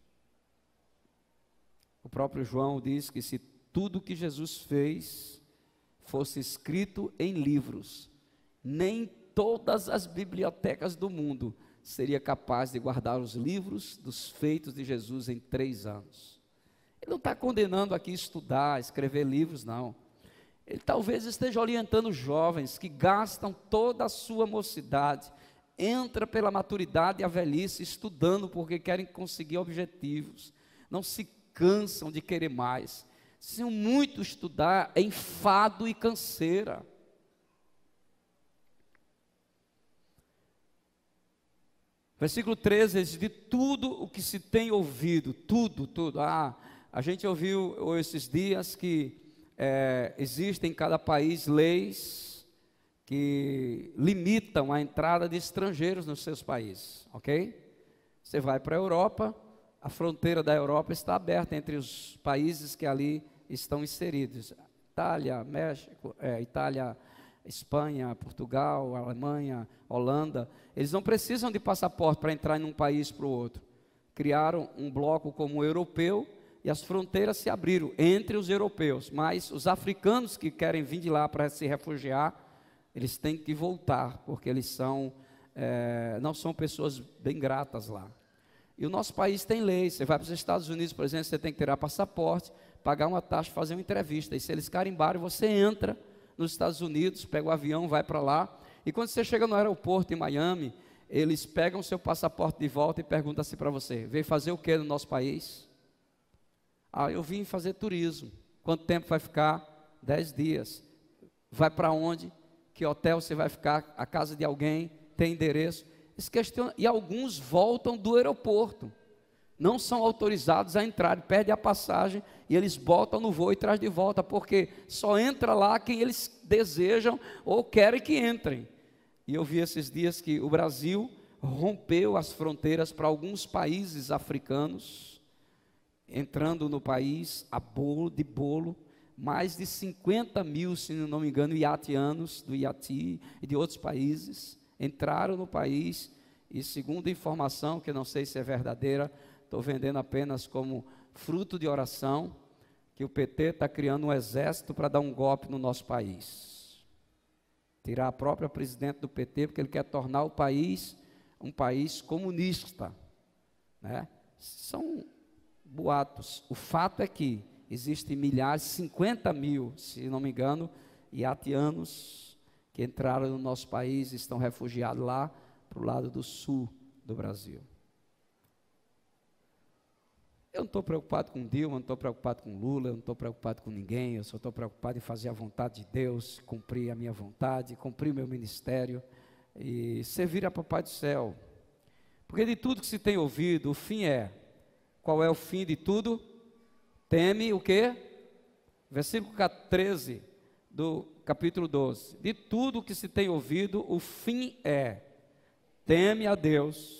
O próprio João diz que se tudo que Jesus fez fosse escrito em livros, nem todas as bibliotecas do mundo seria capaz de guardar os livros dos feitos de Jesus em três anos. Ele não está condenando aqui estudar, escrever livros, não. Ele talvez esteja orientando jovens que gastam toda a sua mocidade, entra pela maturidade e a velhice estudando porque querem conseguir objetivos, não se cansam de querer mais. Se muito estudar é enfado e canseira. Versículo treze diz: de tudo o que se tem ouvido, tudo, tudo. Ah, a gente ouviu esses dias que é, existem em cada país leis que limitam a entrada de estrangeiros nos seus países, ok? Você vai para a Europa, a fronteira da Europa está aberta entre os países que ali estão inseridos. Itália, México, é, Itália, Espanha, Portugal, Alemanha, Holanda. Eles não precisam de passaporte para entrar em um país para o outro. Criaram um bloco como europeu e as fronteiras se abriram entre os europeus. Mas os africanos que querem vir de lá para se refugiar, eles têm que voltar, porque eles são, é, não são pessoas bem gratas lá. E o nosso país tem lei. Você vai para os Estados Unidos, por exemplo, você tem que tirar passaporte, pagar uma taxa, fazer uma entrevista. E se eles carimbarem, você entra nos Estados Unidos, pega o avião, vai para lá. E quando você chega no aeroporto em Miami, eles pegam o seu passaporte de volta e perguntam assim para você: veio fazer o que no nosso país? Ah, eu vim fazer turismo. Quanto tempo vai ficar? Dez dias. Vai para onde? Que hotel você vai ficar? A casa de alguém? Tem endereço? Eles questionam, e alguns voltam do aeroporto. Não são autorizados a entrar, perdem a passagem e eles botam no voo e traz de volta, porque só entra lá quem eles desejam ou querem que entrem. E eu vi esses dias que o Brasil rompeu as fronteiras para alguns países africanos, entrando no país a bolo de bolo, mais de cinquenta mil, se não me engano, iatianos do Iati e de outros países entraram no país. E segundo informação, que eu não sei se é verdadeira, estou vendendo apenas como fruto de oração, que o P T está criando um exército para dar um golpe no nosso país. Tirar a própria presidente do P T, porque ele quer tornar o país um país comunista, né? São boatos. O fato é que existem milhares, cinquenta mil, se não me engano, iatianos que entraram no nosso país e estão refugiados lá para o lado do sul do Brasil. Eu não estou preocupado com Dilma, não estou preocupado com Lula, eu não estou preocupado com ninguém, eu só estou preocupado em fazer a vontade de Deus, cumprir a minha vontade, cumprir o meu ministério e servir a Papai do Céu. Porque de tudo que se tem ouvido, o fim é, qual é o fim de tudo? Teme o quê? Versículo treze do capítulo doze. De tudo que se tem ouvido, o fim é, teme a Deus,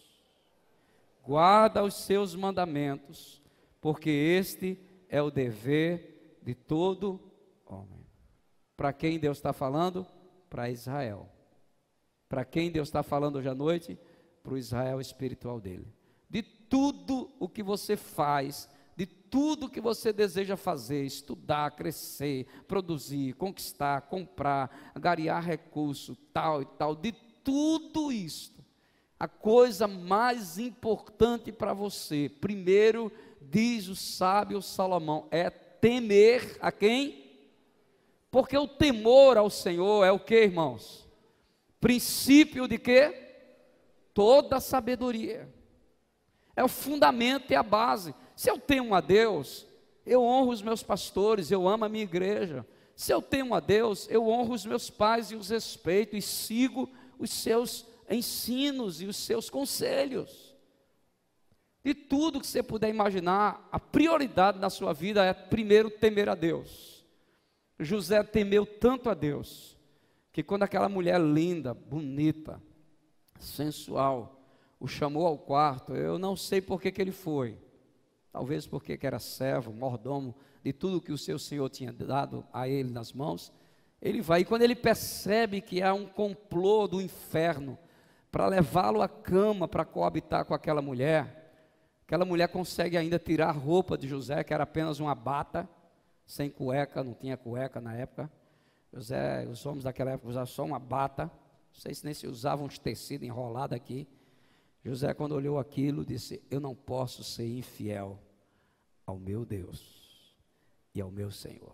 guarda os seus mandamentos, porque este é o dever de todo homem. Para quem Deus está falando? Para Israel. Para quem Deus está falando hoje à noite? Para o Israel espiritual dele. De tudo o que você faz, de tudo que você deseja fazer, estudar, crescer, produzir, conquistar, comprar, angariar recurso, tal e tal, de tudo isso, a coisa mais importante para você, primeiro, diz o sábio Salomão, é temer a quem? Porque o temor ao Senhor é o que, irmãos? Princípio de quê? Toda sabedoria. É o fundamento e a base. Se eu temo a Deus, eu honro os meus pastores, eu amo a minha igreja. Se eu temo a Deus, eu honro os meus pais e os respeito e sigo os seus ensinos e os seus conselhos. De tudo que você puder imaginar, a prioridade na sua vida é primeiro temer a Deus. José temeu tanto a Deus, que quando aquela mulher linda, bonita, sensual, o chamou ao quarto, eu não sei por que que ele foi, talvez porque que era servo, mordomo, de tudo que o seu senhor tinha dado a ele nas mãos, ele vai, e quando ele percebe que há um complô do inferno, para levá-lo à cama, para coabitar com aquela mulher, aquela mulher consegue ainda tirar a roupa de José, que era apenas uma bata, sem cueca, não tinha cueca na época, José, os homens daquela época usavam só uma bata, não sei se nem se usavam uns tecidos enrolados aqui. José, quando olhou aquilo, disse, eu não posso ser infiel ao meu Deus e ao meu Senhor.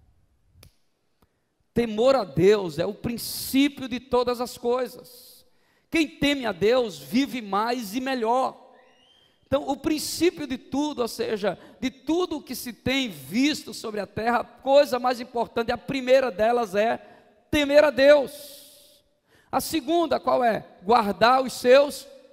Temor a Deus é o princípio de todas as coisas. Quem teme a Deus vive mais e melhor. Então, o princípio de tudo, ou seja, de tudo que se tem visto sobre a terra, a coisa mais importante, a primeira delas é temer a Deus. A segunda, qual é? Guardar os seus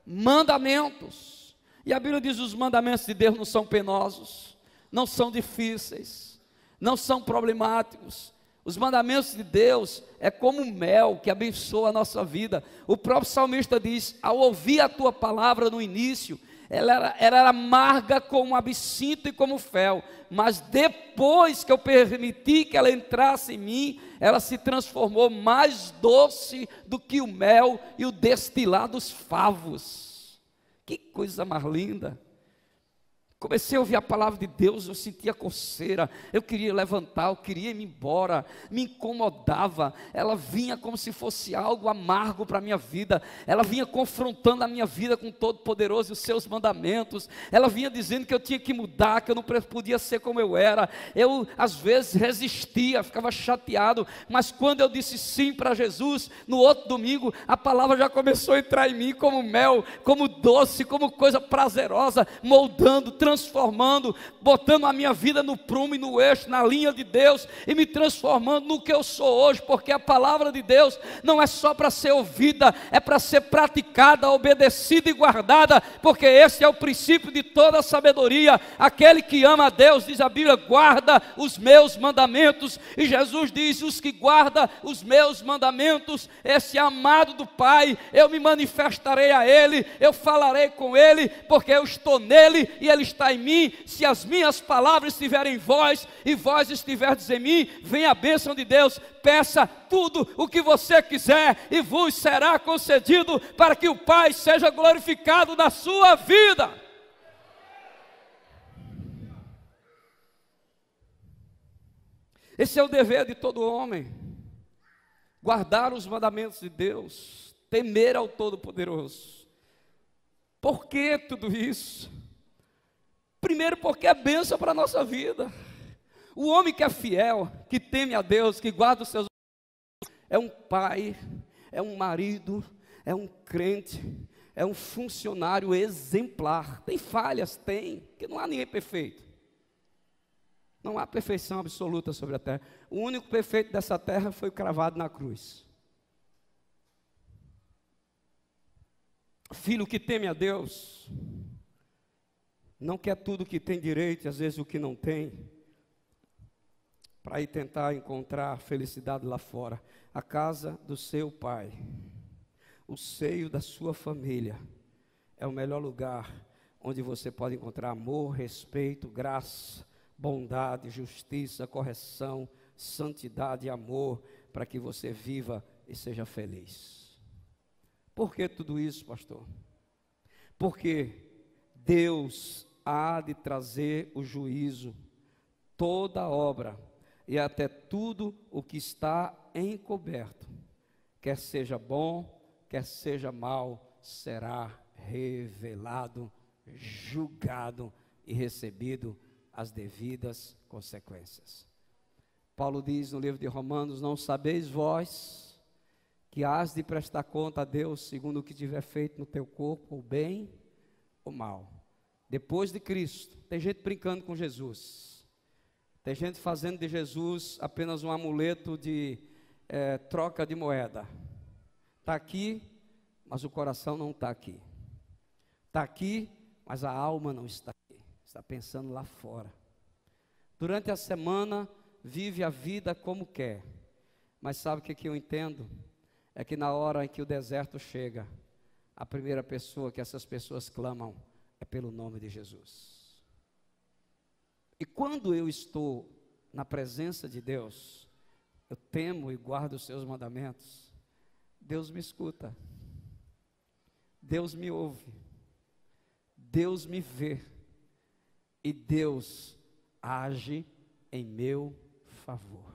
mandamentos. E a Bíblia diz: os mandamentos de Deus não são penosos, não são difíceis, não são problemáticos. Os mandamentos de Deus é como mel que abençoa a nossa vida. O próprio salmista diz: ao ouvir a tua palavra no início, ela era, ela era amarga como absinto e como fel, mas depois que eu permiti que ela entrasse em mim, ela se transformou mais doce do que o mel e o destilar dos favos. Que coisa mais linda! Comecei a ouvir a palavra de Deus, eu sentia coceira, eu queria levantar, eu queria ir embora, me incomodava. Ela vinha como se fosse algo amargo para a minha vida, ela vinha confrontando a minha vida com o Todo-Poderoso e os seus mandamentos, ela vinha dizendo que eu tinha que mudar, que eu não podia ser como eu era. Eu às vezes resistia, ficava chateado, mas quando eu disse sim para Jesus, no outro domingo, a palavra já começou a entrar em mim como mel, como doce, como coisa prazerosa, moldando, transformando, botando a minha vida no prumo e no eixo, na linha de Deus, e me transformando no que eu sou hoje, porque a palavra de Deus não é só para ser ouvida, é para ser praticada, obedecida e guardada, porque esse é o princípio de toda a sabedoria. Aquele que ama a Deus, diz a Bíblia, guarda os meus mandamentos, e Jesus diz: os que guardam os meus mandamentos, esse é amado do Pai, eu me manifestarei a Ele, eu falarei com Ele, porque eu estou nele e Ele está em mim. Se as minhas palavras estiverem em vós e vós estiverdes em mim, vem a bênção de Deus. Peça tudo o que você quiser e vos será concedido, para que o Pai seja glorificado na sua vida. Esse é o dever de todo homem: guardar os mandamentos de Deus, temer ao Todo-Poderoso. Por que tudo isso? Primeiro, porque é bênção para a nossa vida. O homem que é fiel, que teme a Deus, que guarda os seus, é um pai, é um marido, é um crente, é um funcionário exemplar. Tem falhas? Tem, porque não há ninguém perfeito. Não há perfeição absoluta sobre a terra. O único perfeito dessa terra foi cravado na cruz. Filho que teme a Deus não quer tudo que tem direito, e às vezes o que não tem, para ir tentar encontrar felicidade lá fora. A casa do seu pai, o seio da sua família, é o melhor lugar onde você pode encontrar amor, respeito, graça, bondade, justiça, correção, santidade e amor, para que você viva e seja feliz. Por que tudo isso, pastor? Porque Deus há de trazer o juízo, toda obra e até tudo o que está encoberto, quer seja bom, quer seja mal, será revelado, julgado e recebido as devidas consequências. Paulo diz no livro de Romanos: não sabeis vós que hás de prestar conta a Deus segundo o que tiver feito no teu corpo, o bem ou mal. Depois de Cristo, tem gente brincando com Jesus, tem gente fazendo de Jesus apenas um amuleto de é, troca de moeda. Está aqui, mas o coração não está aqui. Está aqui, mas a alma não está aqui. Está pensando lá fora. Durante a semana, vive a vida como quer. Mas sabe o que, que eu entendo? É que na hora em que o deserto chega, a primeira pessoa que essas pessoas clamam é pelo nome de Jesus. E quando eu estou na presença de Deus, eu temo e guardo os seus mandamentos, Deus me escuta, Deus me ouve, Deus me vê, e Deus age em meu favor.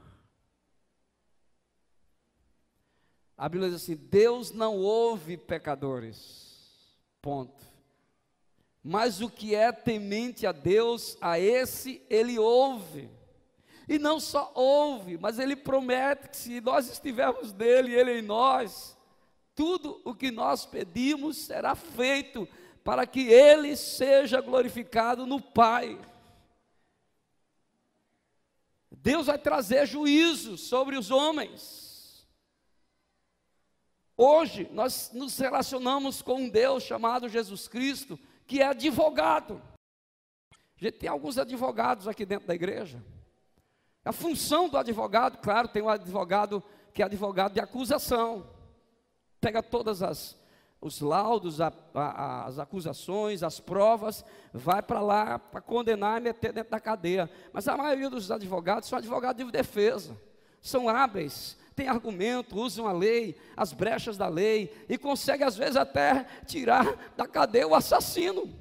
A Bíblia diz assim: Deus não ouve pecadores, ponto. Mas o que é temente a Deus, a esse Ele ouve. E não só ouve, mas Ele promete que se nós estivermos nele, Ele em nós, tudo o que nós pedimos será feito, para que Ele seja glorificado no Pai. Deus vai trazer juízo sobre os homens. Hoje nós nos relacionamos com um Deus chamado Jesus Cristo, que é advogado. A gente tem alguns advogados aqui dentro da igreja. A função do advogado, claro, tem um advogado que é advogado de acusação. Pega todas as os laudos, a, a, as acusações, as provas, vai para lá para condenar e meter dentro da cadeia. Mas a maioria dos advogados são advogados de defesa. São hábeis, têm argumento, usam a lei, as brechas da lei, e conseguem às vezes até tirar da cadeia o assassino.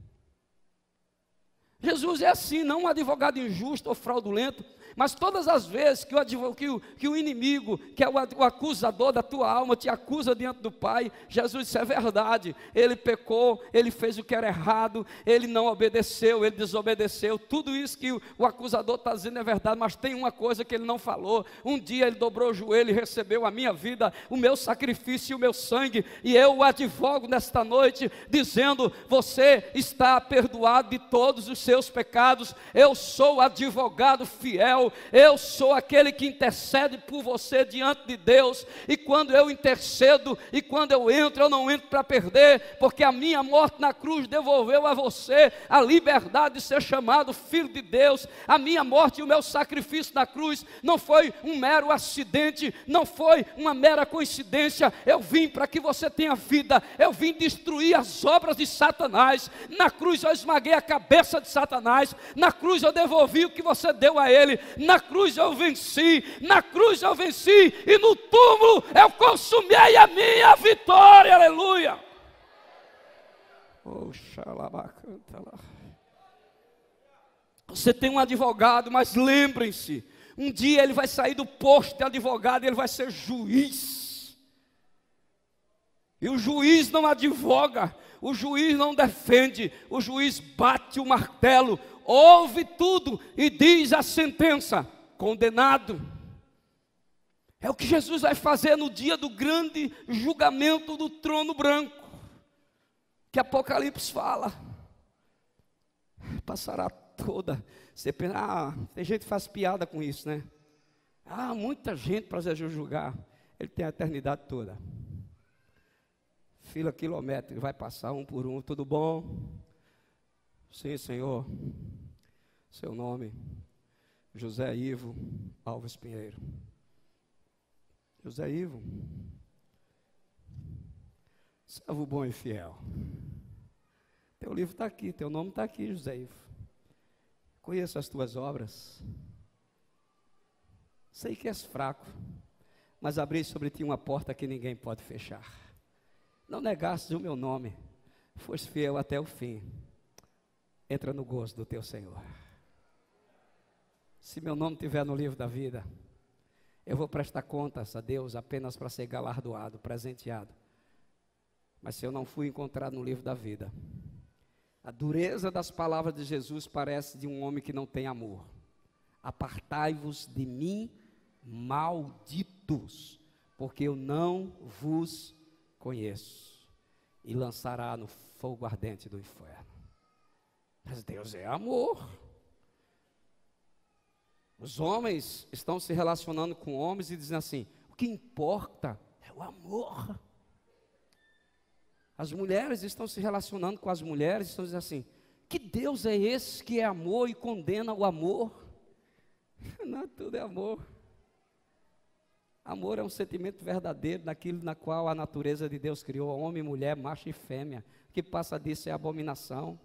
Jesus é assim, não um advogado injusto ou fraudulento, mas todas as vezes que o, advogado, que o, que o inimigo, que é o, o acusador da tua alma, te acusa diante do Pai, Jesus disse: é verdade, ele pecou, ele fez o que era errado, ele não obedeceu, ele desobedeceu, tudo isso que o, o acusador está dizendo é verdade, mas tem uma coisa que ele não falou. Um dia ele dobrou o joelho e recebeu a minha vida, o meu sacrifício e o meu sangue, e eu o advogo nesta noite, dizendo: você está perdoado de todos os seus pecados, eu sou advogado fiel, eu sou aquele que intercede por você diante de Deus, e quando eu intercedo, e quando eu entro, eu não entro para perder, porque a minha morte na cruz devolveu a você a liberdade de ser chamado filho de Deus. A minha morte e o meu sacrifício na cruz não foi um mero acidente, não foi uma mera coincidência. Eu vim para que você tenha vida, eu vim destruir as obras de Satanás. Na cruz eu esmaguei a cabeça de Satanás, na cruz eu devolvi o que você deu a ele, na cruz eu venci, na cruz eu venci, e no túmulo eu consumei a minha vitória, aleluia. Você tem um advogado, mas lembrem-se, um dia ele vai sair do posto de advogado e ele vai ser juiz, e o juiz não advoga, o juiz não defende, o juiz bate o martelo, ouve tudo e diz a sentença: condenado. É o que Jesus vai fazer no dia do grande julgamento do trono branco, que Apocalipse fala. Passará toda. Você pensa, ah, tem gente que faz piada com isso, né? Ah, muita gente para Jesus julgar. Ele tem a eternidade toda. Fila quilométrica, vai passar um por um. Tudo bom? Sim, Senhor. Seu nome, José Ivo Alves Pinheiro. José Ivo, servo bom e fiel. Teu livro está aqui, teu nome está aqui, José Ivo. Conheço as tuas obras. Sei que és fraco, mas abri sobre ti uma porta que ninguém pode fechar. Não negastes o meu nome, foste fiel até o fim. Entra no gozo do teu Senhor. Se meu nome estiver no livro da vida, eu vou prestar contas a Deus apenas para ser galardoado, presenteado. Mas se eu não fui encontrado no livro da vida, a dureza das palavras de Jesus parece de um homem que não tem amor. Apartai-vos de mim, malditos, porque eu não vos conheço. E lançará no fogo ardente do inferno. Mas Deus é amor. Os homens estão se relacionando com homens e dizem assim: o que importa é o amor. As mulheres estão se relacionando com as mulheres e estão dizendo assim: que Deus é esse que é amor e condena o amor? Não, tudo é amor. Amor é um sentimento verdadeiro naquilo na qual a natureza de Deus criou homem, mulher, macho e fêmea. O que passa disso é abominação.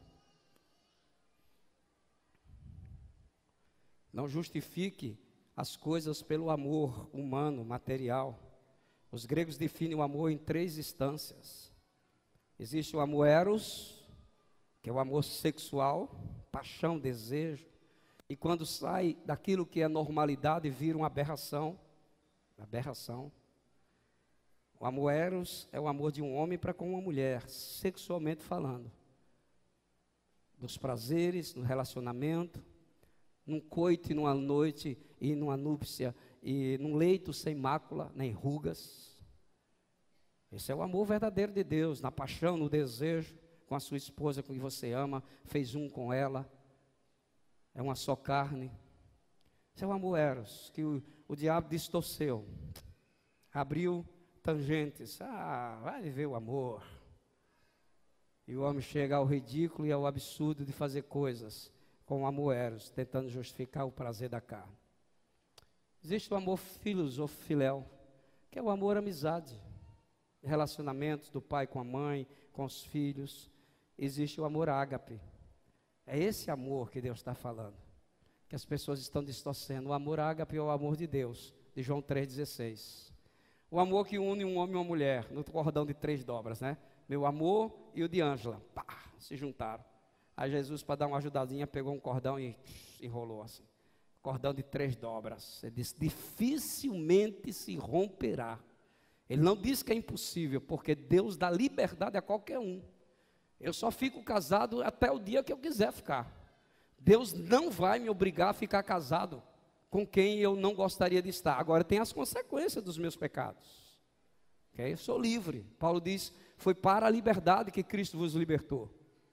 Não justifique as coisas pelo amor humano, material. Os gregos definem o amor em três instâncias. Existe o amor eros, que é o amor sexual, paixão, desejo. E quando sai daquilo que é normalidade, vira uma aberração. Aberração. O amor eros é o amor de um homem para com uma mulher, sexualmente falando. Dos prazeres, no relacionamento, num coito e numa noite, e numa núpcia, e num leito sem mácula, nem rugas. Esse é o amor verdadeiro de Deus, na paixão, no desejo, com a sua esposa, com quem você ama, fez um com ela, é uma só carne. Esse é o amor eros, que o, o diabo distorceu, abriu tangentes. Ah, vai viver o amor. E o homem chega ao ridículo e ao absurdo de fazer coisas com o amor eros, tentando justificar o prazer da carne. Existe o amor filos ou filéu, que é o amor amizade, relacionamentos do pai com a mãe, com os filhos. Existe o amor ágape. É esse amor que Deus está falando, que as pessoas estão distorcendo. O amor ágape é o amor de Deus, de João três dezesseis. O amor que une um homem e uma mulher, no cordão de três dobras, né? Meu amor e o de Ângela, pá, se juntaram. Aí Jesus, para dar uma ajudadinha, pegou um cordão e enrolou assim. Cordão de três dobras. Ele disse, dificilmente se romperá. Ele não disse que é impossível, porque Deus dá liberdade a qualquer um. Eu só fico casado até o dia que eu quiser ficar. Deus não vai me obrigar a ficar casado com quem eu não gostaria de estar. Agora tem as consequências dos meus pecados. Okay? Eu sou livre. Paulo diz, foi para a liberdade que Cristo vos libertou.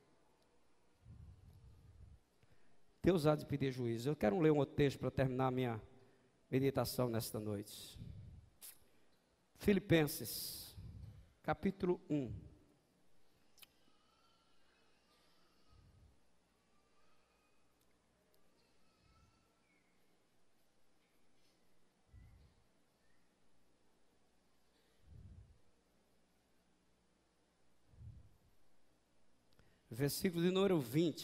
Deus há de pedir juízo. Eu quero ler um outro texto para terminar a minha meditação nesta noite. Filipenses, capítulo um. Versículo de número vinte.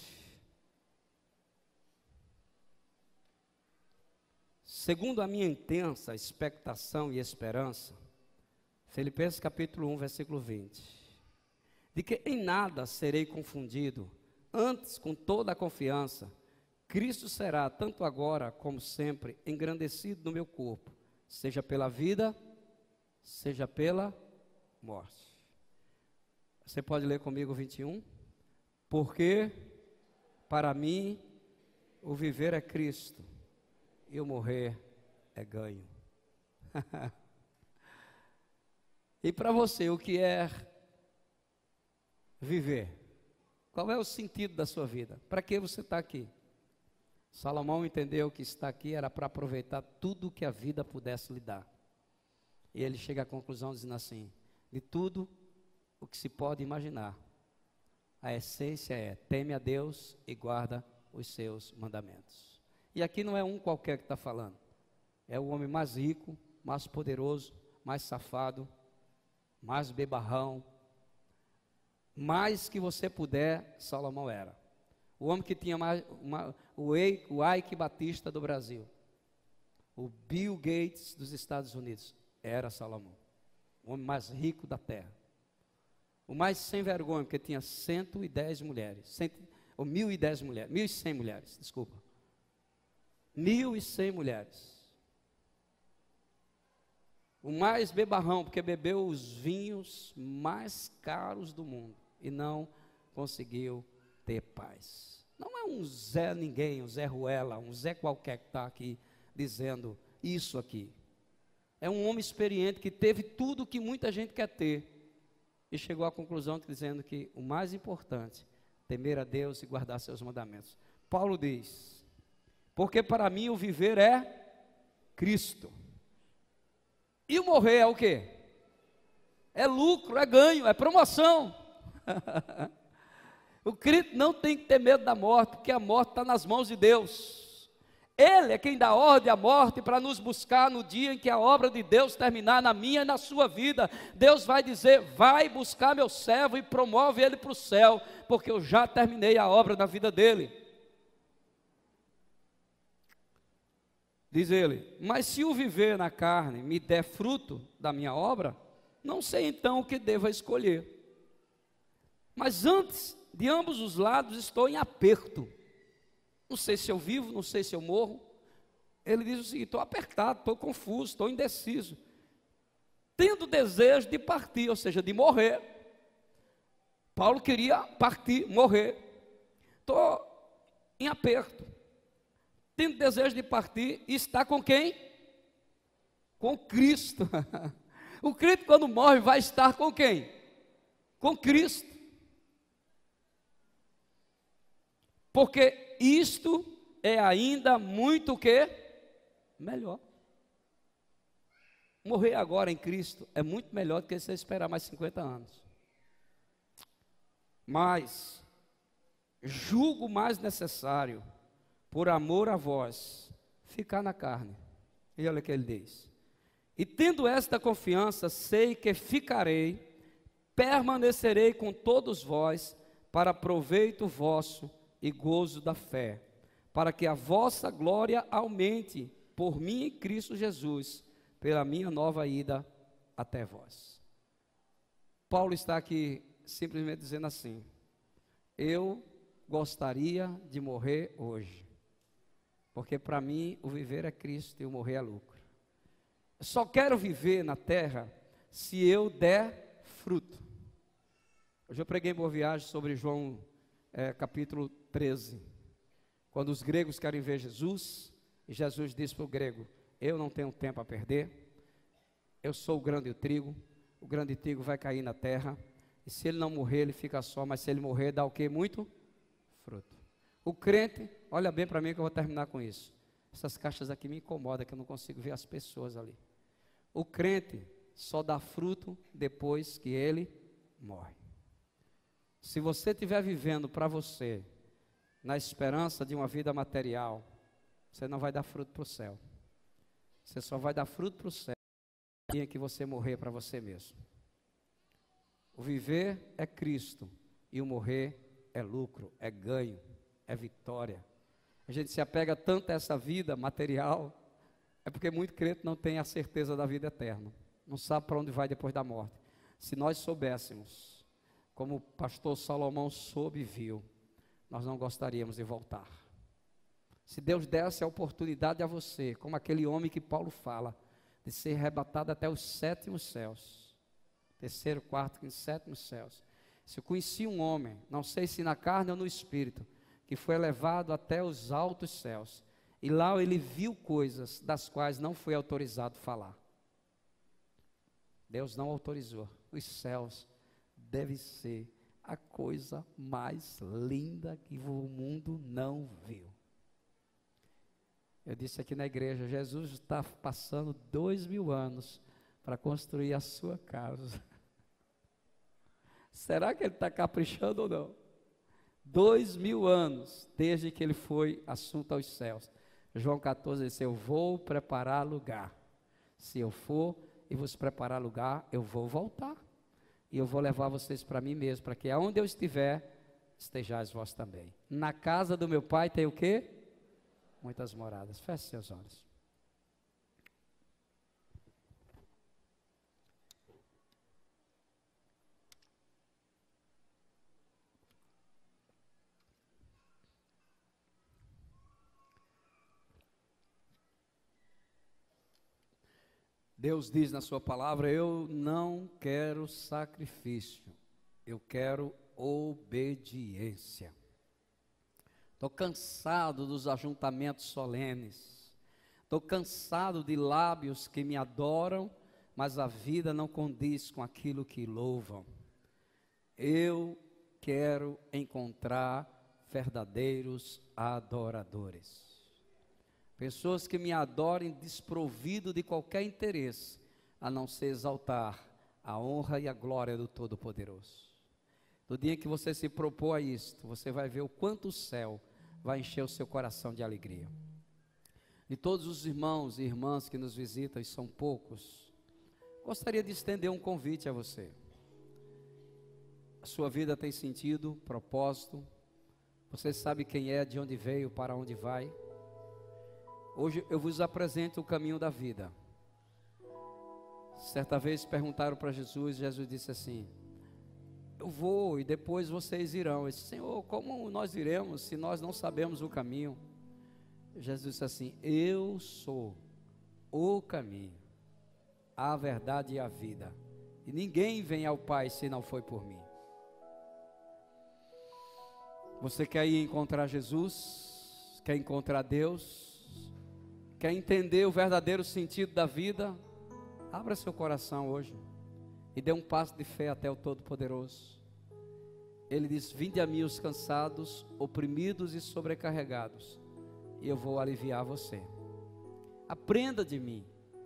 Segundo a minha intensa expectação e esperança, Filipenses capítulo um, versículo vinte, de que em nada serei confundido, antes com toda a confiança, Cristo será, tanto agora como sempre, engrandecido no meu corpo, seja pela vida, seja pela morte. Você pode ler comigo o vinte e um? Porque para mim o viver é Cristo e o morrer é ganho. E para você, o que é viver? Qual é o sentido da sua vida? Para que você está aqui? Salomão entendeu que estar aqui era para aproveitar tudo que a vida pudesse lhe dar. E ele chega à conclusão dizendo assim, de tudo o que se pode imaginar, a essência é, teme a Deus e guarda os seus mandamentos. E aqui não é um qualquer que está falando, é o homem mais rico, mais poderoso, mais safado, mais bebarrão, mais que você puder, Salomão era. O homem que tinha mais, uma, o, Eike, o Ike Batista do Brasil, o Bill Gates dos Estados Unidos, era Salomão, o homem mais rico da terra. O mais sem vergonha, porque tinha cento e dez mulheres, cento, ou mil e dez mulheres, mil e cem mulheres, desculpa. Mil e cem mulheres. O mais bebarrão, porque bebeu os vinhos mais caros do mundo e não conseguiu ter paz. Não é um Zé ninguém, um Zé Ruela, um Zé qualquer que está aqui dizendo isso aqui. É um homem experiente que teve tudo que muita gente quer ter. E chegou à conclusão dizendo que o mais importante, temer a Deus e guardar seus mandamentos. Paulo diz, porque para mim o viver é Cristo. E o morrer é o quê? É lucro, é ganho, é promoção. O crente não tem que ter medo da morte, porque a morte está nas mãos de Deus. Ele é quem dá ordem à morte para nos buscar no dia em que a obra de Deus terminar na minha e na sua vida. Deus vai dizer, vai buscar meu servo e promove ele para o céu, porque eu já terminei a obra da vida dele. Diz ele, mas se o viver na carne me der fruto da minha obra, não sei então o que devo escolher. Mas antes, de ambos os lados, estou em aperto. Não sei se eu vivo, não sei se eu morro. Ele diz o seguinte, estou apertado, estou confuso, estou indeciso. Tendo desejo de partir, ou seja, de morrer. Paulo queria partir, morrer. Estou em aperto. Tendo desejo de partir, e está com quem? Com Cristo. O crente quando morre vai estar com quem? Com Cristo. Porque isto é ainda muito o quê? Melhor. morrer agora em Cristo é muito melhor do que você esperar mais cinquenta anos. Mas julgo mais necessário, por amor a vós, ficar na carne. E olha o que ele diz: e tendo esta confiança, sei que ficarei, permanecerei com todos vós, para proveito vosso e gozo da fé, para que a vossa glória aumente por mim em Cristo Jesus, pela minha nova ida até vós. Paulo está aqui simplesmente dizendo assim: eu gostaria de morrer hoje, porque para mim o viver é Cristo e o morrer é lucro. Eu só quero viver na terra se eu der fruto. Hoje eu preguei em Boa Viagem sobre João é, capítulo treze, quando os gregos querem ver Jesus, e Jesus disse para o grego: eu não tenho tempo a perder, eu sou o grão de trigo, o grão de trigo vai cair na terra, e se ele não morrer, ele fica só, mas se ele morrer, dá o que? Muito fruto. O crente, olha bem para mim que eu vou terminar com isso. Essas caixas aqui me incomodam, que eu não consigo ver as pessoas ali. O crente só dá fruto depois que ele morre. Se você estiver vivendo para você, na esperança de uma vida material, você não vai dar fruto para o céu. Você só vai dar fruto para o céu no dia que você morrer para você mesmo. O viver é Cristo e o morrer é lucro, é ganho, é vitória. A gente se apega tanto a essa vida material, é porque muito crente não tem a certeza da vida eterna, não sabe para onde vai depois da morte. Se nós soubéssemos, como o pastor Salomão soube e viu, nós não gostaríamos de voltar. Se Deus desse a oportunidade a você, como aquele homem que Paulo fala, de ser arrebatado até os sétimos céus, terceiro, quarto, quinto, sétimos céus. Se eu conheci um homem, não sei se na carne ou no espírito, que foi elevado até os altos céus, e lá ele viu coisas das quais não foi autorizado falar. Deus não autorizou. Os céus devem ser a coisa mais linda que o mundo não viu. Eu disse aqui na igreja: Jesus está passando dois mil anos para construir a sua casa. Será que ele está caprichando ou não? Dois mil anos, desde que ele foi assunto aos céus. João quatorze disse: eu vou preparar lugar. Se eu for e vos preparar lugar, eu vou voltar. E eu vou levar vocês para mim mesmo, para que aonde eu estiver, estejais vós também. Na casa do meu pai tem o quê? Muitas moradas. Feche seus olhos. Deus diz na sua palavra: eu não quero sacrifício, eu quero obediência. Estou cansado dos ajuntamentos solenes, estou cansado de lábios que me adoram, mas a vida não condiz com aquilo que louvam. Eu quero encontrar verdadeiros adoradores. Pessoas que me adorem desprovido de qualquer interesse, a não ser exaltar a honra e a glória do Todo-Poderoso. No dia que você se propor a isto, você vai ver o quanto o céu vai encher o seu coração de alegria. E todos os irmãos e irmãs que nos visitam, e são poucos, gostaria de estender um convite a você. A sua vida tem sentido, propósito, você sabe quem é, de onde veio, para onde vai. Hoje eu vos apresento o caminho da vida. Certa vez perguntaram para Jesus, Jesus disse assim: eu vou e depois vocês irão. Eu disse: Senhor, como nós iremos se nós não sabemos o caminho? Jesus disse assim: eu sou o caminho, a verdade e a vida, e ninguém vem ao Pai se não foi por mim. Você quer ir encontrar Jesus? Quer encontrar Deus? Quer entender o verdadeiro sentido da vida? Abra seu coração hoje e dê um passo de fé até o Todo-Poderoso. Ele diz: vinde a mim os cansados, oprimidos e sobrecarregados, e eu vou aliviar você. Aprenda de mim,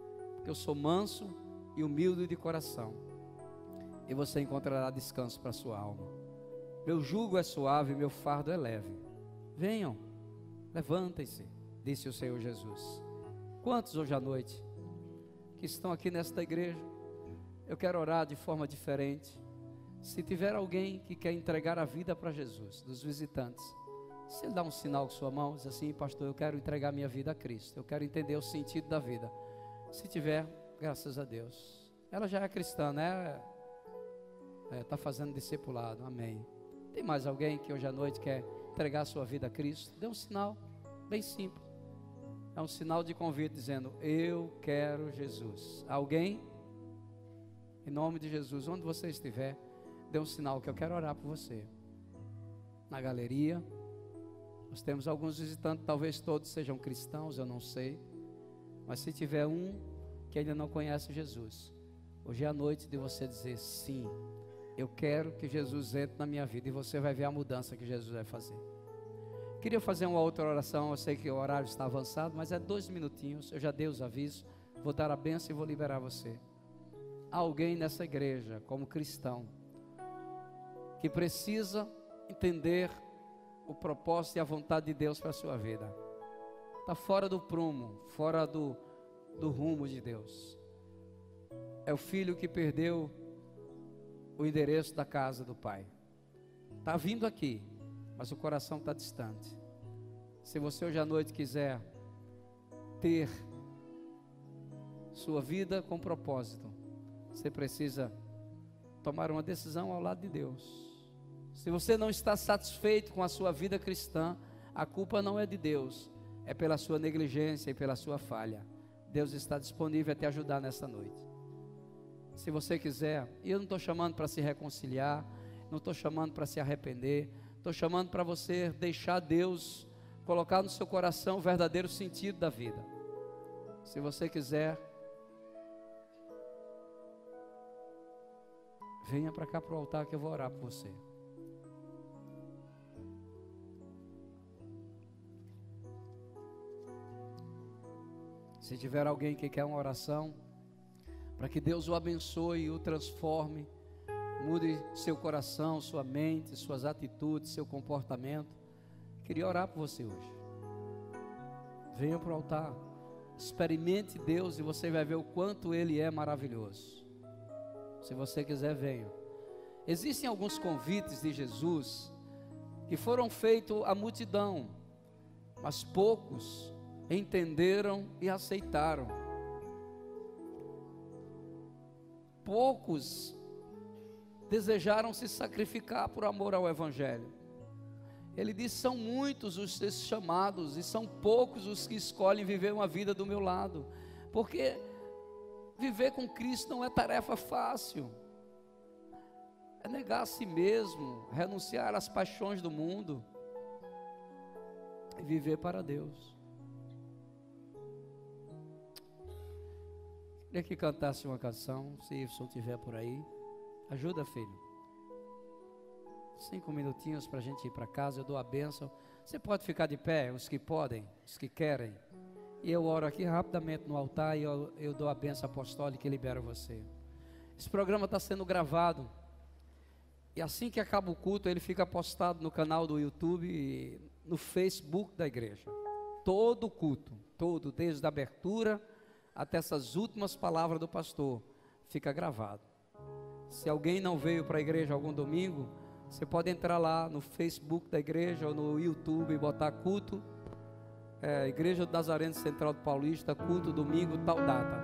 porque eu sou manso e humilde de coração, e você encontrará descanso para a sua alma. Meu jugo é suave, meu fardo é leve. Venham, levantem-se, disse o Senhor Jesus. Quantos hoje à noite que estão aqui nesta igreja, eu quero orar de forma diferente. Se tiver alguém que quer entregar a vida para Jesus, dos visitantes, se ele dá um sinal com sua mão, diz assim: pastor, eu quero entregar minha vida a Cristo, eu quero entender o sentido da vida. Se tiver, graças a Deus. Ela já é cristã, né? Está é, fazendo discipulado, amém. Tem mais alguém que hoje à noite quer entregar a sua vida a Cristo? Dê um sinal, bem simples. É um sinal de convite dizendo: eu quero Jesus. Alguém? Em nome de Jesus, onde você estiver, dê um sinal que eu quero orar por você. Na galeria, nós temos alguns visitantes, talvez todos sejam cristãos, eu não sei. Mas se tiver um que ainda não conhece Jesus, hoje é a noite de você dizer: sim, eu quero que Jesus entre na minha vida, e você vai ver a mudança que Jesus vai fazer. Queria fazer uma outra oração, eu sei que o horário está avançado, mas é dois minutinhos, eu já dei os avisos, vou dar a bênção e vou liberar você. Há alguém nessa igreja, como cristão, que precisa entender o propósito e a vontade de Deus para a sua vida. Está fora do prumo, fora do, do rumo de Deus. É o filho que perdeu o endereço da casa do pai. Está vindo aqui, mas o coração está distante. Se você hoje à noite quiser ter sua vida com propósito, você precisa tomar uma decisão ao lado de Deus. Se você não está satisfeito com a sua vida cristã, a culpa não é de Deus, é pela sua negligência e pela sua falha. Deus está disponível a te ajudar nessa noite. Se você quiser, e eu não estou chamando para se reconciliar, não estou chamando para se arrepender, estou chamando para você deixar Deus colocar no seu coração o verdadeiro sentido da vida. Se você quiser, venha para cá para o altar que eu vou orar por você. Se tiver alguém que quer uma oração, para que Deus o abençoe e o transforme, mude seu coração, sua mente, suas atitudes, seu comportamento, queria orar por você hoje. Venha para o altar, experimente Deus e você vai ver o quanto Ele é maravilhoso. Se você quiser, venha. Existem alguns convites de Jesus que foram feitos à multidão, mas poucos entenderam e aceitaram. Poucos desejaram se sacrificar por amor ao Evangelho. Ele diz: são muitos os chamados e são poucos os que escolhem viver uma vida do meu lado, porque viver com Cristo não é tarefa fácil. É negar a si mesmo, renunciar às paixões do mundo e viver para Deus. Queria que cantasse uma canção, se Ibson estiver por aí. Ajuda, filho. Cinco minutinhos para a gente ir para casa, eu dou a bênção. Você pode ficar de pé, os que podem, os que querem. E eu oro aqui rapidamente no altar e eu, eu dou a bênção apostólica e libero você. Esse programa está sendo gravado. E assim que acaba o culto, ele fica postado no canal do YouTube e no Facebook da igreja. Todo o culto, todo, desde a abertura até essas últimas palavras do pastor, fica gravado. Se alguém não veio para a igreja algum domingo, você pode entrar lá no Facebook da igreja ou no YouTube e botar culto, é, Igreja do Nazareno Central do Paulista, culto domingo, tal data.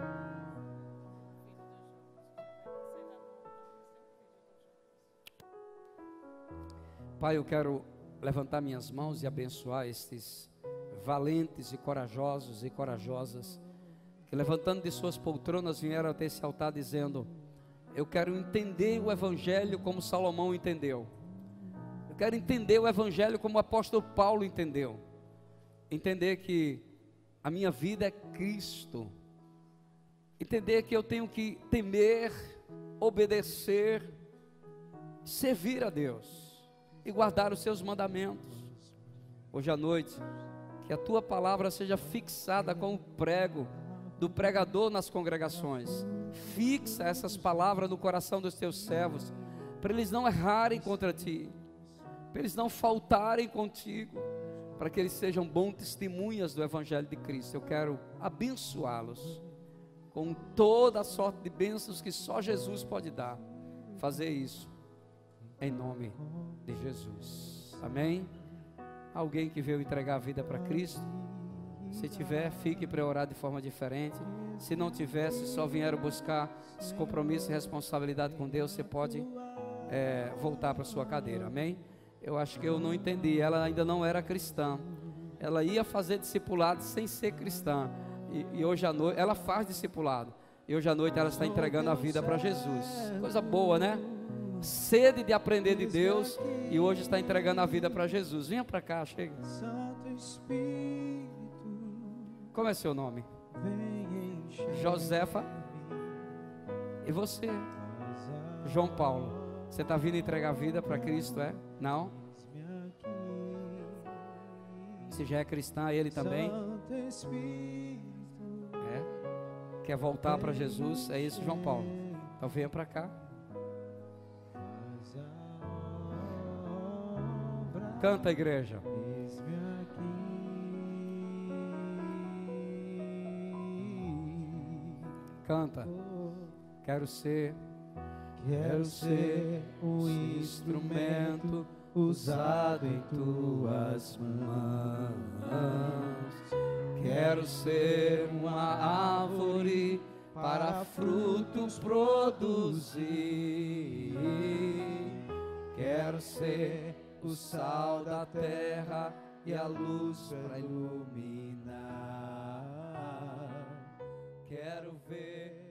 Pai, eu quero levantar minhas mãos e abençoar estes valentes e corajosos e corajosas que, levantando de suas poltronas, vieram até esse altar dizendo: eu quero entender o Evangelho como Salomão entendeu. Eu quero entender o Evangelho como o apóstolo Paulo entendeu. Entender que a minha vida é Cristo. Entender que eu tenho que temer, obedecer, servir a Deus e guardar os seus mandamentos. Hoje à noite, que a tua palavra seja fixada como prego do pregador nas congregações. Fixa essas palavras no coração dos teus servos, para eles não errarem contra ti, para eles não faltarem contigo, para que eles sejam bons testemunhas do Evangelho de Cristo. Eu quero abençoá-los com toda a sorte de bênçãos que só Jesus pode dar. Fazer isso em nome de Jesus. Amém? Alguém que veio entregar a vida para Cristo? Se tiver, fique para orar de forma diferente. Se não tiver, se só vieram buscar esse compromisso e responsabilidade com Deus, você pode é, voltar para sua cadeira. Amém? Eu acho que eu não entendi. Ela ainda não era cristã. Ela ia fazer discipulado sem ser cristã. E, e hoje à noite, ela faz discipulado. E hoje à noite ela está entregando a vida para Jesus. Coisa boa, né? Sede de aprender de Deus. E hoje está entregando a vida para Jesus. Venha para cá, chega. Como é seu nome? Josefa. E você? João Paulo. Você está vindo entregar a vida para Cristo, é? Não? Você já é cristã, ele também? É? Quer voltar para Jesus? É isso, João Paulo. Então venha para cá. Canta, igreja. Canta. Quero ser, quero ser um instrumento usado em tuas mãos. Quero ser uma árvore para frutos produzir. Quero ser o sal da terra e a luz para iluminar. Quero ver